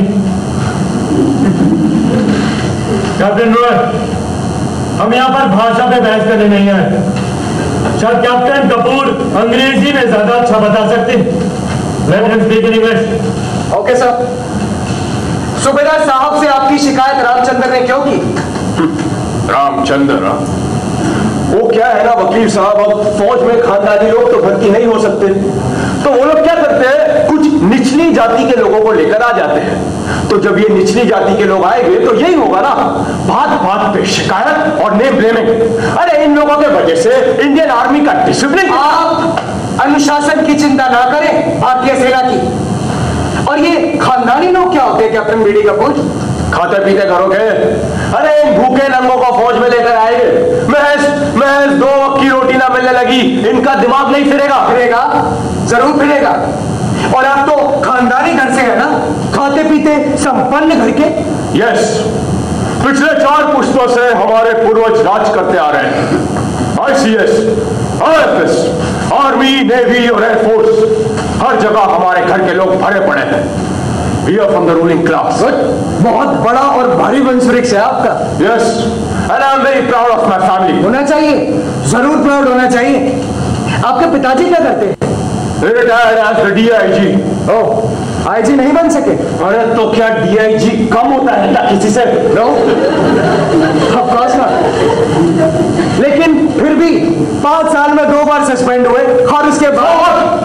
कैप्टन रॉय, हम यहाँ पर भाषा पे बहस करने नहीं आए। शायद कैप्टन कपूर अंग्रेजी में ज्यादा अच्छा बता सकते। Let him speak in English. Okay sir. सूबेदार साहब से आपकी शिकायत रामचंद्र ने क्यों की? रामचंद्र, वो क्या है ना वकील साहब, अब फौज में खानदानी लोग तो भर्ती नहीं हो सकते, तो वो लोग क्या करते हैं, कुछ निचली जाति के लोगों को लेकर आ जाते हैं। तो जब ये निचली जाति के लोग आएंगे तो यही होगा ना, बात बात पे शिकायत और नेम ब्लेमिंग। अरे इन लोगों के वजह से इंडियन आर्मी का डिसिप्लिन। आप अनुशासन की चिंता ना करें, भारतीय सेना की। और ये खानदानी लोग क्या होते हैं कैप्टन बीडी कपूर? खाते पीते घरों के। अरे इन भूखे नंगों को फौज में लेकर आएंगे, महज महज दो वक्त की रोटी ना मिलने लगी, इनका दिमाग नहीं फिरेगा। फिरेगा, जरूर फिरेगा। और आप तो खानदानी घर से है ना, खाते पीते संपन्न घर के। यस, पिछले चार पुश्तों से हमारे पूर्वज राज करते आ रहे हैं। आईसीएस, आईएफएस, आर्मी, नेवी और एयरफोर्स, हर जगह हमारे घर के लोग भरे पड़े हैं। We are from the ruling class. बहुत बड़ा और भारी वंशवृक्ष है आपका। Yes, and I am very proud of my family. होना चाहिए, जरूर प्राउड होना चाहिए। आपके पिताजी क्या करते हैं? Retired as the D I G. Oh, IG नहीं बन सके? अरे तो क्या D I G कम होता है क्या किसी से? No, of course not. लेकिन फिर भी पांच साल में दो बार सस्पेंड हुए, और उसके बाद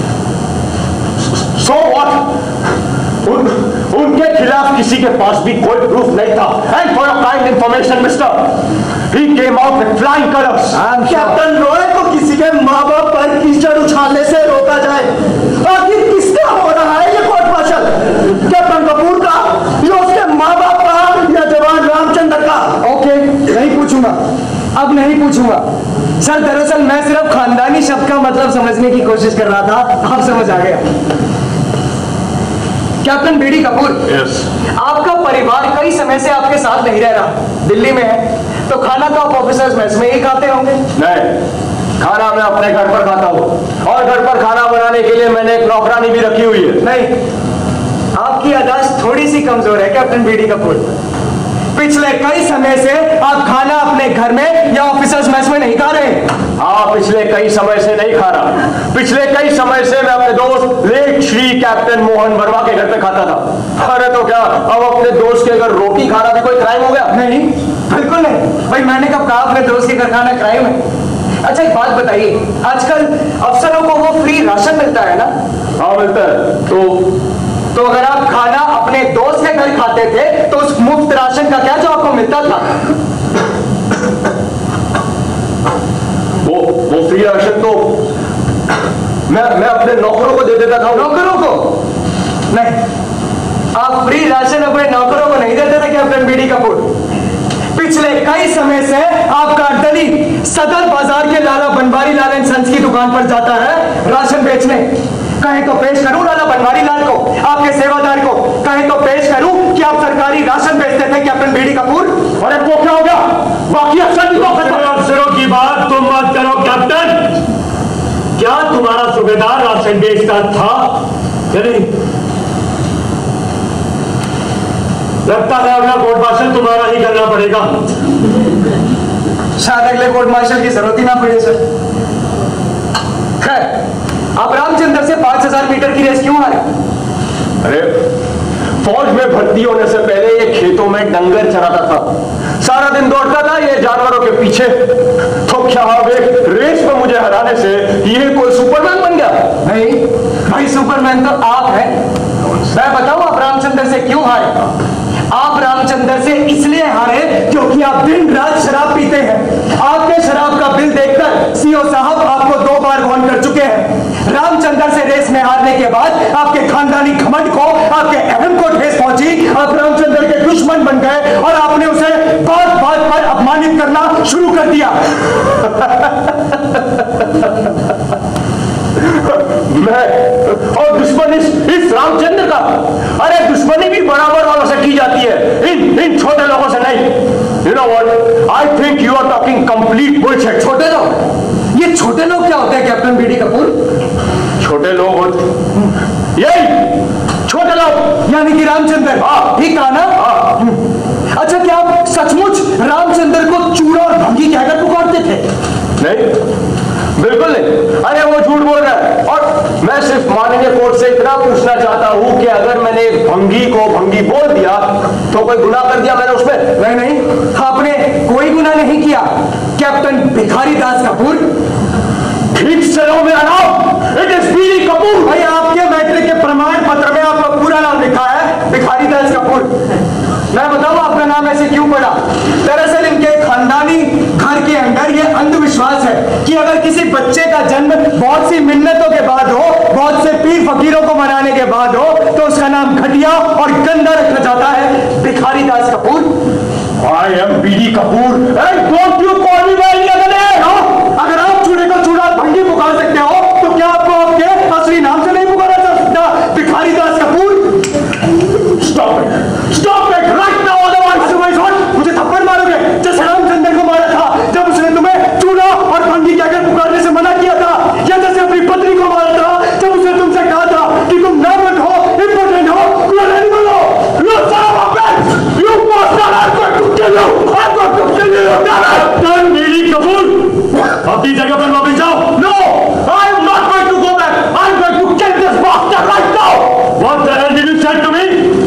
So what? उन, उनके खिलाफ किसी के पास भी कोई प्रूफ नहीं था। And for your kind information, mister, he came out with flying colors. Captain Roy को किसी के माँ बाप पर कीचड़ उछालने से रोका जाए, आखिर किसका हो रहा है ये कोर्ट मार्शल? कैप्टन कपूर का, या उसके माँ बाप का, या जवान रामचंद्र का? ओके, नहीं पूछूंगा, अब नहीं पूछूंगा। सर दरअसल मैं सिर्फ खानदानी शब्द का मतलब समझने की कोशिश कर रहा था, आप समझ आ गया। Captain BD Kapoor, Yes. आपका परिवार परिवार कई समय से आपके साथ नहीं रह रहा, दिल्ली में है, तो खाना तो आप ऑफिसर्स मेस में ही खाते होंगे। नहीं, खाना मैं अपने घर पर खाता हूँ, और घर पर खाना बनाने के लिए मैंने एक नौकरानी भी रखी हुई है। नहीं, आपकी याददाश्त थोड़ी सी कमजोर है कैप्टन बीडी कपूर। पिछले कई समय से आप खाना अपने घर में या ऑफिसर्स मेस में नहीं खा रहे। हाँ, पिछले कई समय से नहीं खा रहा। पिछले कई समय से मैं अपने दोस्त लेट श्री कैप्टन मोहन वर्मा के घर पे खाता था। अरे तो क्या अब अपने दोस्त के घर रोटी खाना भी कोई क्राइम हो गया? नहीं, बिल्कुल नहीं भाई, मैंने कब कहा अपने दोस्त के घर खाना क्राइम है। अच्छा एक बात बताइए, आजकल अफसरों को वो फ्री राशन मिलता है ना? हाँ मिलता है। तो तो अगर आप खाना अपने दोस्त के घर खाते थे तो उस मुफ्त राशन का क्या जो आपको मिलता था? वो वो फ्री राशन तो मैं मैं अपने नौकरों को दे देता था। नौकरों को? नहीं, आप फ्री राशन अपने नौकरों को नहीं देते थे कैप्टन बीडी कपूर। पिछले कई समय से आपका दली सदर बाजार के लाला बनवारी लाल एंड सन्स की दुकान पर जाता है राशन बेचने। कहे तो पेश करूं लाला बनवारी लाल को, आपके सेवादार को, कहे तो पेश करूं कि आप सरकारी राशन बेचते थे कैप्टन बीडी कपूर। अरे वो क्या हो गया? बाकी अफसर अफसरों की बात तुम मत करो कैप्टन। क्या तुम्हारा सूबेदार राशन बेचता था या नहीं? लगता है अगला कोर्ट मार्शल तुम्हारा ही करना पड़ेगा। शायद अगले कोर्ट मार्शल की जरूरत ही ना पड़े सर। खैर, आप रामचंद्र से पांच हजार मीटर की रेस क्यों हारे? अरे फौज में भर्ती होने से पहले ये खेतों में डंगर चराता था, सारा दिन दौड़ता था ये जानवरों के पीछे। तो क्या एक रेस में मुझे हराने से ये कोई सुपरमैन बन गया? नहीं भाई, सुपरमैन तो आप हैं। मैं बताऊं आप रामचंद्र से क्यों हारे? आप रामचंद्र से इसलिए हारे क्योंकि आप दिन रात शराब पीते हैं। आपके शराब का बिल देखकर सीओ साहब आपको दो बार वार्न कर चुके हैं। रामचंद्र से रेस में हारने के बाद आपके खानदानी घमंड को, आपके अहम को ठेस पहुंची। आप रामचंद्र के दुश्मन बन गए और आपने उसे बात बात पर अपमानित करना शुरू कर दिया। मैं और दुश्मन इस, इस रामचंद्र का? अरे दुश्मनी भी बराबर वालों से की जाती है, इन इन छोटे लोगों से नहीं। You know what, I think you are talking complete bullshit. छोटे लोग? ये छोटे लोग क्या होते हैं कैप्टन बीडी कपूर? छोटे लोग होते यही छोटे लोग, यानी कि रामचंद्र। हाँ ठीक कहा ना? हाँ। अच्छा, क्या आप सचमुच रामचंद्र को चूड़ा और भंगी कहकर पुकारते थे? नहीं, बिल्कुल नहीं। अरे वो झूठ बोल रहा है। और मैं सिर्फ माननीय कोर्ट से इतना पूछना चाहता हूं कि अगर मैंने भंगी को भंगी बोल दिया तो कोई गुनाह कर दिया मैंने उसमें? नहीं नहीं, आपने कोई गुनाह नहीं किया कैप्टन भिखारी दास कपूर। ठीक से लो मेरा नाम, इट इज बीडी कपूर। भाई आपके मैट्रिक के प्रमाण पत्र में आपका पूरा नाम लिखा है भिखारी दास कपूर। मैं बताऊं आपका नाम ऐसे क्यों पड़ा? दरअसल इनके खानदानी घर के अंदर यह अंधविश्वास है कि अगर किसी बच्चे का जन्म बहुत सी मिन्नतों के बाद हो, बहुत से पीर फकीरों को मनाने के बाद हो, तो उसका नाम घटिया और गंदा रखा जाता है Bhikhari Das Kapoor. I am BD Kapoor and don't you call me by other name. अगर आप चूड़े को चूड़ा भंगी पुकार सकते हो तो क्या आपको आपके असली नाम से नहीं पुकारा जा सकता Bhikhari Das Kapoor? Stop it, stop it right now, otherwise मुझे थप्पड़ मारोगे जैसे रामचंद्र को मारा था जब उसने तुम्हें चूड़ा और भंगी कहकर पुकारने से मना किया था, या जैसे अपनी पत्नी को मारा था जब उसने तुमसे कहा था कि तुम नामक हो, इंपोर्टेंट हो, एनिमल हो। You son of a bitch! You bastard! I'm going to kill you! I'm going to kill you! Captain BD Kapoor, अपनी जगह पर वापस जाओ। No, I am not going to go back. I am going to kill this bastard right now. What the hell did you say to me?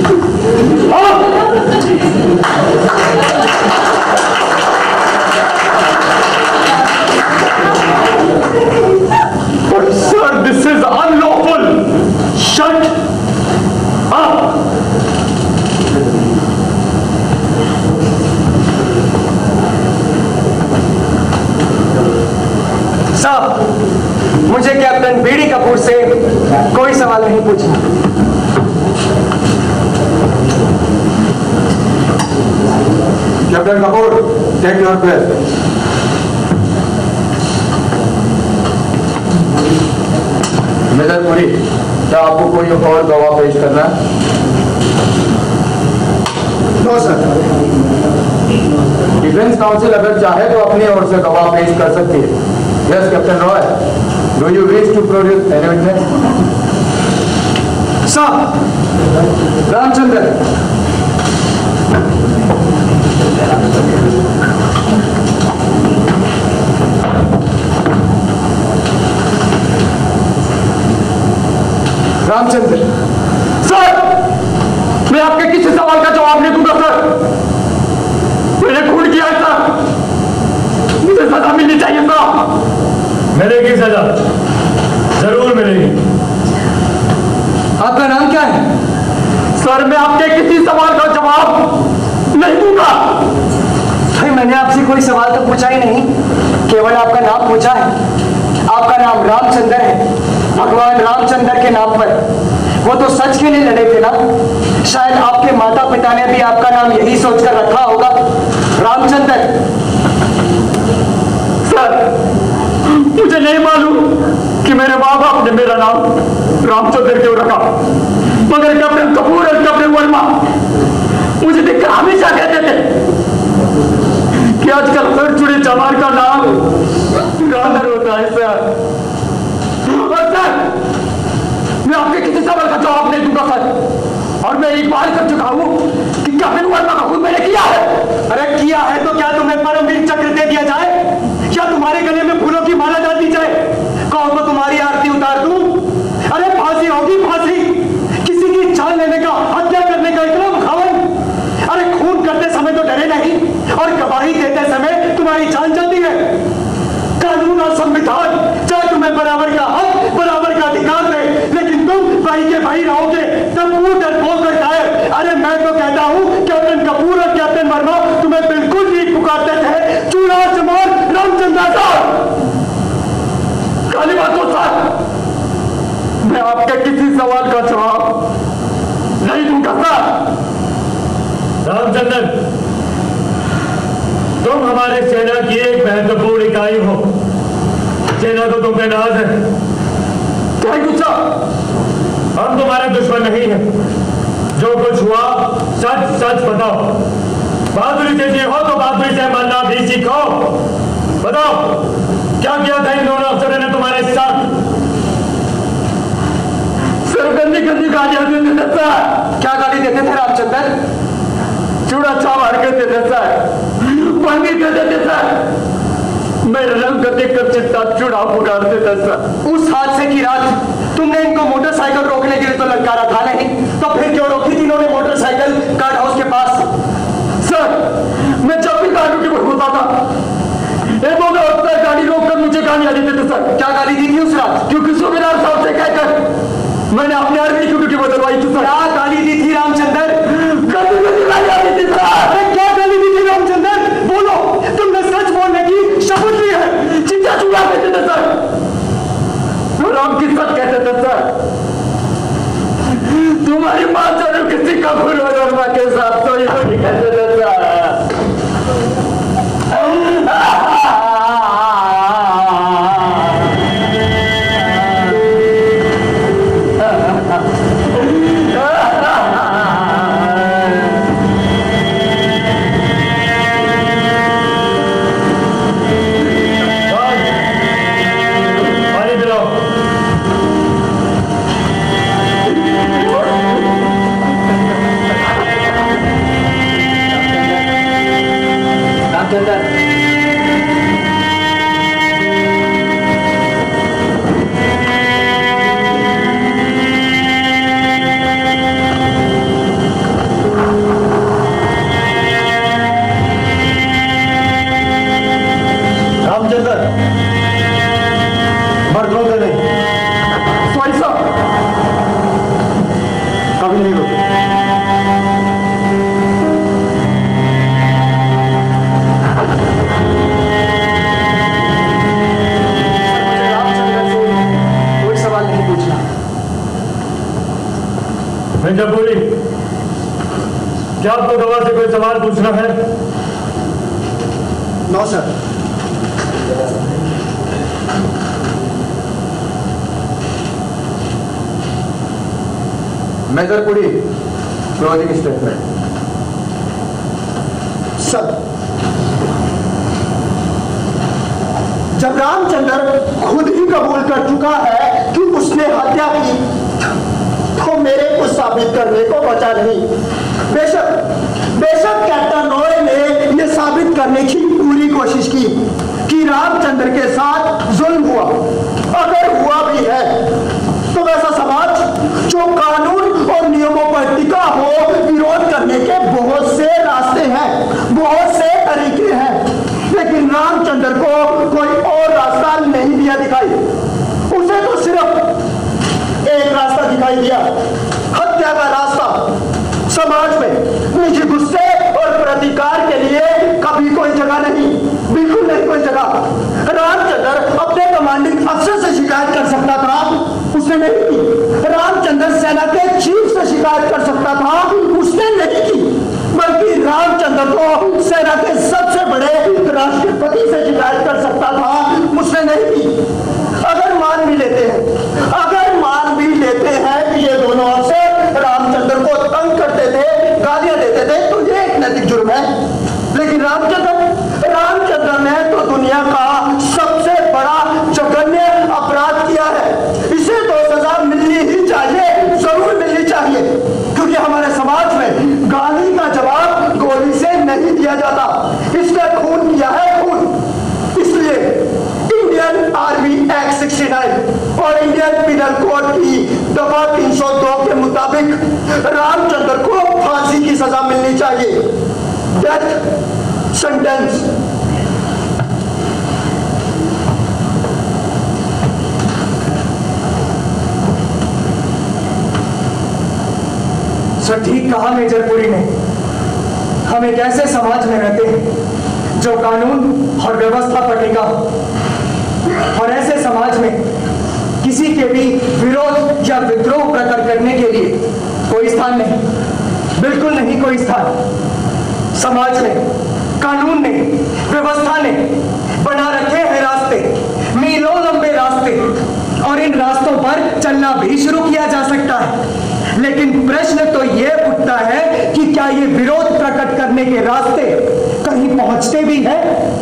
But sir, this is unlawful. Shut up! साहब, मुझे कैप्टन बीडी कपूर से कोई सवाल नहीं पूछना। Captain Kapoor, take your place. Mister Puri, क्या आपको कोई और गवाह पेश करना है? No sir. डिफेंस काउंसिल अगर चाहे तो अपनी ओर से गवाह पेश कर सकती है। Yes captain Roy, do you wish to produce any witness? साहब, रामचंद्र रामचंद्र सर, मैं आपके किसी सवाल का जवाब नहीं दूंगा सर। मैंने खून किया है सर, मुझे सजा मिलनी चाहिए सर। मिलेगी सजा, जरूर मिलेगी। आपका नाम क्या है? सर, मैं आपके किसी सवाल का जवाब नहीं दूंगा। भाई, मैंने आपसे कोई सवाल तो पूछा ही नहीं, केवल आपका नाम पूछा है। आपका नाम रामचंद्र है, भगवान रामचंद्र के नाम पर। वो तो सच के लिए लड़े थे ना। शायद आपके माता पिता ने भी आपका नाम यही सोचकर रखा होगा, रामचंद्र। सर, मुझे नहीं मालूम कि मेरे माँ बाप ने मेरा नाम रामचंद्र क्यों रखा, मगर कैप्टन कपूर और कैप्टन वर्मा मुझे देखकर हमेशा कहते थे कि आजकल हर चुड़े चमार का नाम रामचंद्र होता है सर। और सर, मैं आपके किसी सवाल का जवाब नहीं दूंगा सर। और मैं एक बार कर चुका हूं कि कैप्टन वर्मा का खून मैंने किया है। अरे किया है तो क्या तुम्हें परमवीर चक्र दे दिया जाए, क्या तुम्हारे गले में फूलों की माला डाल दी जाए? कहो तो तुम्हारी आरती उतार दूं? अरे फांसी होगी, फांसी। किसी की जान लेने का, हत्या करने का इतना मुखावन। अरे खून करते समय तो डरे नहीं, और गवाही देते समय तुम्हारी जान चलती है। कानून और संविधान चाहे तुम्हें बराबर का हक, बराबर का अधिकार दे, लेकिन तुम भाई के भाई रहोगे तब मुंह डरपोक कर कायर। अरे मैं तो कहता हूं कैप्टन कपूर और कैप्टन वर्मा तुम्हें बिल्कुल ठीक पुकारते थे, चूड़ा चमार रामचंद्र साहब। खाली बात तो सर, मैं आपके किसी सवाल का जवाब नहीं दूंगा सर। रामचंद्र, तुम हमारे सेना की एक महत्वपूर्ण इकाई हो। सेना को तुम पे नाज है। क्या गुस्सा? हम तुम्हारे दुश्मन नहीं हैं। जो कुछ हुआ सच सच बताओ। बहादुरी से जी हो तो बहादुरी से मरना भी सीखो। बताओ, क्या किया था इन दोनों अफसरों ने तुम्हारे साथ? सर, गंदी गंदी गालियां देते थे सर। क्या गाली देते थे रामचंद्र? चूड़ा चामार के देते सर, पानी दे देते सर, मेरे रंग देखकर चित्ता चूड़ा पुकारते थे सर। उस हादसे की रात तुमने इनको मोटरसाइकिल रोकने के लिए तो ललकारा था नहीं, तो फिर क्यों रोकी थी इन्होंने मोटरसाइकिल गार्ड हाउस के पास? सर, मैं जब भी गाड़ी ड्यूटी पर होता था, एक दो अफसर गाड़ी रोककर मुझे गालियां देते थे सर। क्या गाली दी थी उस रात? क्योंकि सूबेदार साहब से कहकर मैंने अपनी आर्मी की ड्यूटी बदलवाई थी सर। क्या गाली दी थी रामचंद्र? गंदी गंदी गालियां दी थी सर। अरे क्या गाली दी थी रामचंद्र? बोलो, तुमने सच बोलने की शपथ ली है। चिट्टा चूड़ा कहते थे सर, राम की सच कहते थे सर। तुम्हारी मां जरूर किसी कपूर और वर्मा के साथ तो ये नहीं कहते थे सर। जब बोली, क्या आपको गवाह से कोई सवाल पूछना है? No sir. Major Puri, closing statement. Sir, जब रामचंद्र खुद ही कबूल कर चुका है कि उसने हत्या की, तो मेरे को साबित करने को बचा नहीं। बेशक बेशक कैप्टन रॉय ने यह साबित करने की पूरी कोशिश की कि रामचंद्र के साथ जुल्म हुआ। अगर हुआ भी है तो वैसा समाज जो कानून और नियमों पर टिका हो, विरोध करने के बहुत से रास्ते हैं, बहुत से तरीके हैं, लेकिन रामचंद्र को कोई और रास्ता नहीं दिया दिखाई। उसे तो सिर्फ एक रास्ता दिखाई दिया, हत्या का रास्ता। समाज में निजी गुस्से और प्रतिकार के लिए कभी कोई जगह नहीं, बिल्कुल नहीं कोई जगह। रामचंद्र अपने कमांडिंग अफसर से शिकायत कर सकता था, उसने नहीं की। रामचंद्र सेना के चीफ से शिकायत कर सकता था, उसने नहीं की। बल्कि रामचंद्र को सेना के सबसे बड़े राष्ट्रपति से शिकायत कर सकता था, उसने नहीं की। अगर मान भी लेते हैं अगर मान भी लेते हैं कि ये दोनों अफसर रामचंद्र को तंग करते थे, गालियां देते थे, तो ये एक नैतिक जुर्म है। लेकिन रामचंद्र रामचंद्र ने तो दुनिया का सबसे बड़ा जघन्य अपराध किया है। इसे तो सजा मिलनी ही चाहिए, जरूर मिलनी चाहिए, क्योंकि हमारे समाज में गाली का जवाब गोली से नहीं दिया जाता। इसने खून किया है, खून। इसलिए इंडियन आर्मी एक्ट उनहत्तर और इंडियन पिनल कोड की दफा तीन सौ दो के मुताबिक रामचंद्र को फांसी की सजा मिलनी चाहिए, डेथ सेंटेंस। सर, ठीक कहा मेजर पुरी ने। हम एक ऐसे समाज में रहते हैं जो कानून और व्यवस्था पर टिका हो, और ऐसे समाज में किसी के भी विरोध या विद्रोह प्रकट करने के लिए कोई स्थान नहीं, बिल्कुल नहीं कोई स्थान। समाज ने, कानून ने, व्यवस्था ने बना रखे हैं रास्ते, मीलों लंबे रास्ते, और इन रास्तों पर चलना भी शुरू किया जा सकता है। लेकिन प्रश्न तो यह उठता है कि क्या ये विरोध प्रकट करने के रास्ते कहीं पहुंचते भी हैं?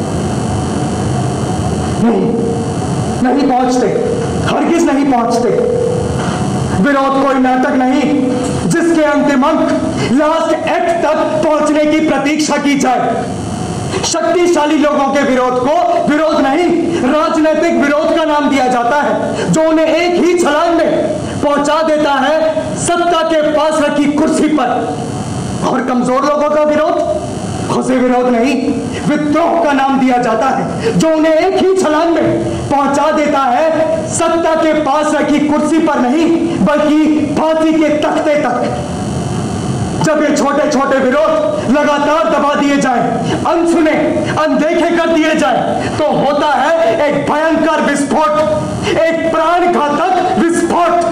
नहीं, नहीं पहुंचते, हरगिज नहीं पहुंचते। विरोध कोई नाटक नहीं जिसके अंतिम अंक लास्ट एक्ट तक पहुंचने की प्रतीक्षा की जाए। शक्तिशाली लोगों के विरोध को विरोध नहीं, राजनीतिक विरोध का नाम दिया जाता है, जो उन्हें एक ही छलांग में पहुंचा देता है सत्ता के पास रखी कुर्सी पर। और कमजोर लोगों का विरोध, उसे विरोध नहीं, विद्रोह का नाम दिया जाता है, जो उन्हें एक ही छलांग में पहुंचा देता है सत्ता के पास रखी कुर्सी पर नहीं, बल्कि फांसी के तख्ते तक। जब ये छोटे छोटे विरोध लगातार दबा दिए जाएं, अनसुने, अनदेखे कर दिए जाएं, तो होता है एक भयंकर विस्फोट, एक प्राण घातक विस्फोट।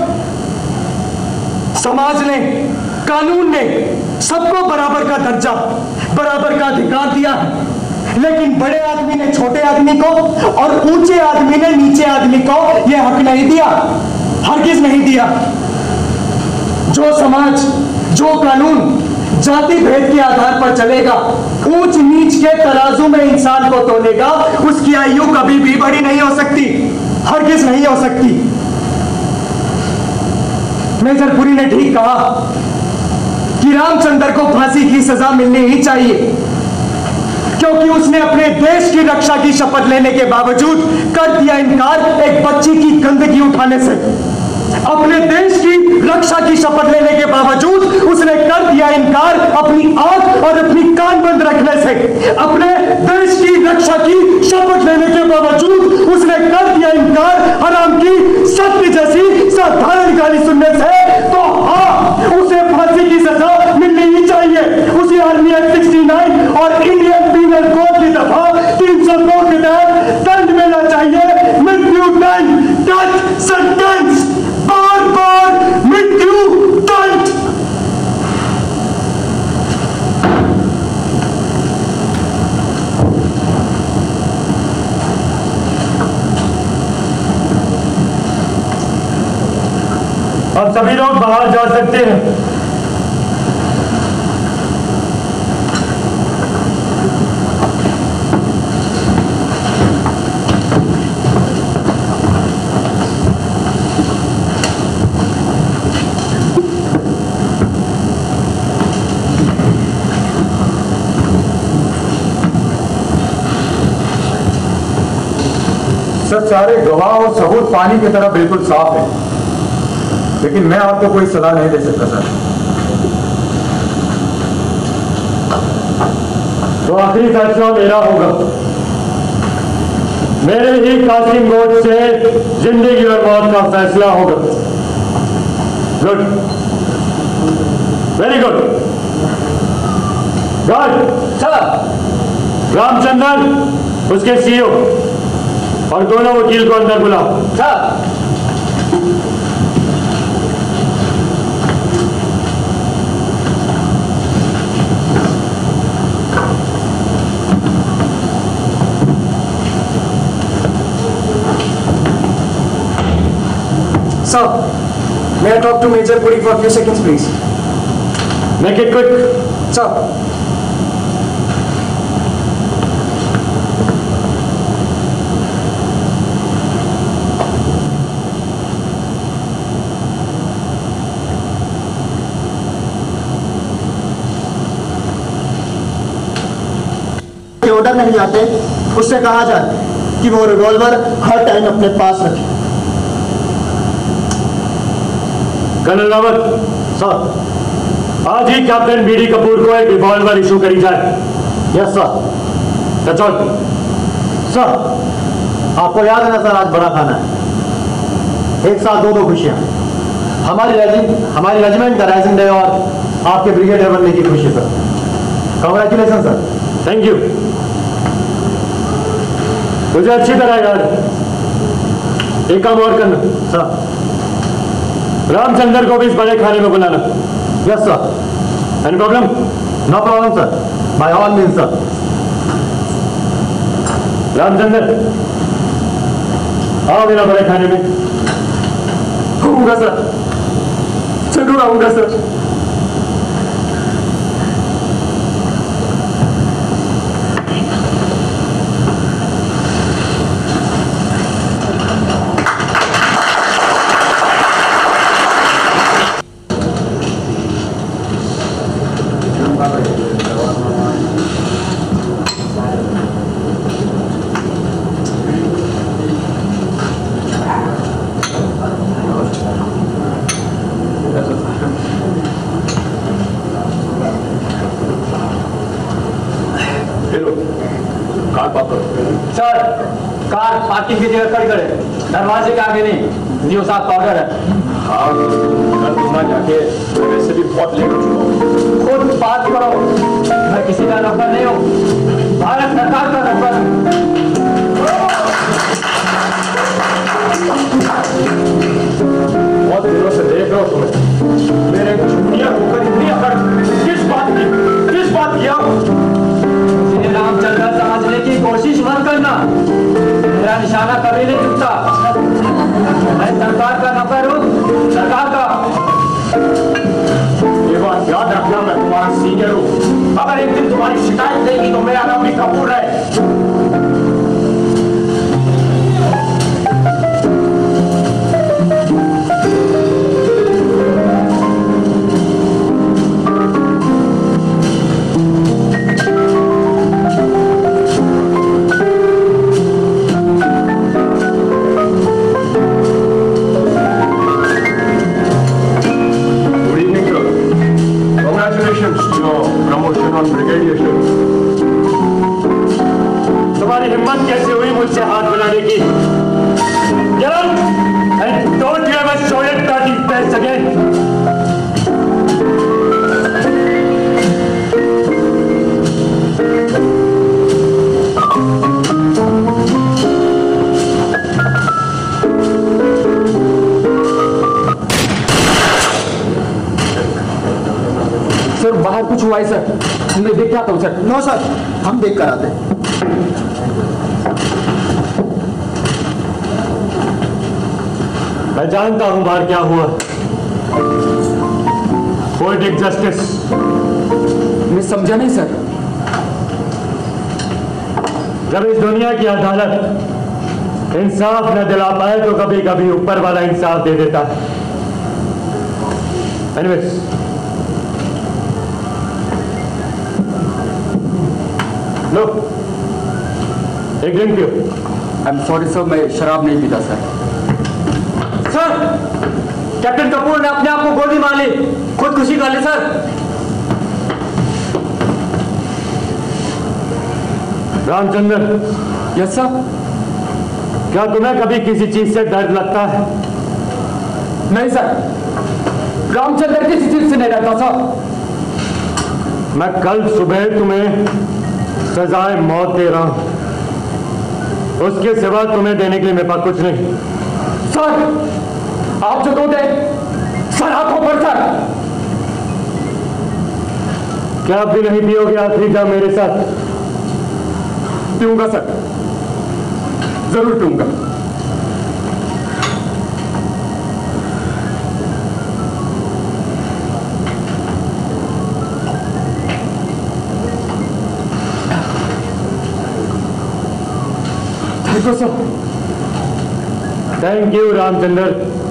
समाज ने, कानून ने सबको बराबर का दर्जा, बराबर का अधिकार दिया है, लेकिन बड़े आदमी ने छोटे आदमी को और ऊंचे आदमी ने नीचे आदमी को यह हक नहीं दिया, हरगिज नहीं दिया। जो समाज, जो कानून जाति भेद के आधार पर चलेगा, ऊंच नीच के तराजू में इंसान को तोलेगा, उसकी आयु कभी भी बड़ी नहीं हो सकती, हरगिज नहीं हो सकती। मेजर पुरी ने ठीक कहा कि रामचंद्र को फांसी की सजा मिलनी ही चाहिए, क्योंकि उसने अपने देश की रक्षा की शपथ लेने के बावजूद कर दिया इनकार एक बच्ची की गंदगी उठाने से। अपने देश की रक्षा की शपथ लेने के बावजूद उसने कर दिया इनकार अपनी आंख और अपनी कान बंद रखने से। अपने देश की रक्षा की शपथ लेने के बावजूद उसने कर दिया इनकार हराम की सत्य जैसी साधारण गाली सुनने से। तो हाँ, उसे फांसी की सजा मिलनी ही चाहिए। उसे आर्मी एक्ट उनहत्तर और इंडियन पिनल कोड की दफा तीन सौ दो के तहत दंड मिलना चाहिए, मृत्यु दंड, डेथ सेंटेंस, बार बार मृत्यु दंड। अब सभी लोग बाहर जा सकते हैं। सर सारे गवाह और सबूत पानी की तरह बिल्कुल साफ है, लेकिन मैं आपको कोई सलाह नहीं दे सकता सर। तो आखिरी फैसला मेरा होगा। मेरे ही कासिम वोट से जिंदगी और मौत का फैसला होगा। Good, very good. Good sir. Ramachandran, उसके सीईओ और दोनों वकील को अंदर बुलाओ। Sir. Sir, may I talk to Major Puri for a few seconds, please? Make it quick. Sir. Order नहीं आते, उससे कहा जाए कि वो रिवॉल्वर हर टाइम अपने पास रखे। कर्नल रावत सर, आज ही कैप्टन बीडी कपूर को एक रिवॉल्वर इशू करी जाए। Yes sir. That's all. Sir, आपको याद है ना सर, आज बड़ा खाना है, एक साथ दो दो खुशियां, हमारी रेजिमेंट हमारी रेजिमेंट का राइजिंग डे और आपके ब्रिगेडियर बनने की खुशी sir. Congratulation sir. Thank you. मुझे अच्छी तरह याद है। एक काम और करना सर। रामचंद्र को भी इस बड़े खाने में बुलाना। Yes sir. Any problem? No problem sir, by all means sir. Ramchandra, आओ मेरा बड़े खाने में। आऊंगा सर, जरूर आऊंगा सर। सर, कार पार्किंग की जगह खड़ी करे, दरवाजे के आगे नहीं। जियो साहब का ऑर्डर है। हाँ, कल तुम जाके वैसे भी बहुत लेट हो चुका हूँ। खुद बात करो, मैं किसी का नौकर नहीं हूँ, भारत सरकार का नौकर हूँ। बहुत दिनों से देख रहा हूँ तुम्हें। मेरे छुट्टियां होकर इतनी अकड़ किस बात की किस बात किया? मुझे रामचंद्र समझने की कोशिश मत करना। मेरा निशाना कभी नहीं चुकता। मैं सरकार का नौकर हूँ, सरकार का। ये बात याद रखना, मैं तुम्हारा सीनियर हूँ। अगर एक दिन तुम्हारी शिकायत देगी तो मेरा नाम भी कपूर है। तुम्हारी हिम्मत कैसे हुई मुझसे हाथ मिलाने की? Get up and don't you ever show your dirty face again. Sir, बाहर कुछ हुआ है सर, मैं देख के आता हूँ सर। नो सर, हम देख कर आते हैं। मैं जानता हूं बाहर क्या हुआ। Poetic justice. मैं समझा नहीं सर। जब इस दुनिया की अदालत इंसाफ न दिला पाए तो कभी कभी ऊपर वाला इंसाफ दे देता है। एनीवेज, लो एक ड्रिंक पियो। आई एम सॉरी सर, मैं शराब नहीं पीता सर। सर, कैप्टन कपूर ने अपने आप को गोली मार ली, खुदकुशी कर ली सर। रामचंद्र। Yes sir. क्या तुम्हें कभी किसी चीज से डर लगता है? नहीं सर, रामचंद्र किसी चीज से नहीं डरता सर। मैं कल सुबह तुम्हें सजाए मौत दे रहा हूं, उसके सिवा तुम्हें देने के लिए मेरे पास कुछ नहीं। सर, आप जो दोगे सर आंखों पर सर। क्या आप भी नहीं पियोगे आखिरी जाम मेरे साथ? पीऊंगा सर, जरूर पीऊंगा। Thank you Ramchandra.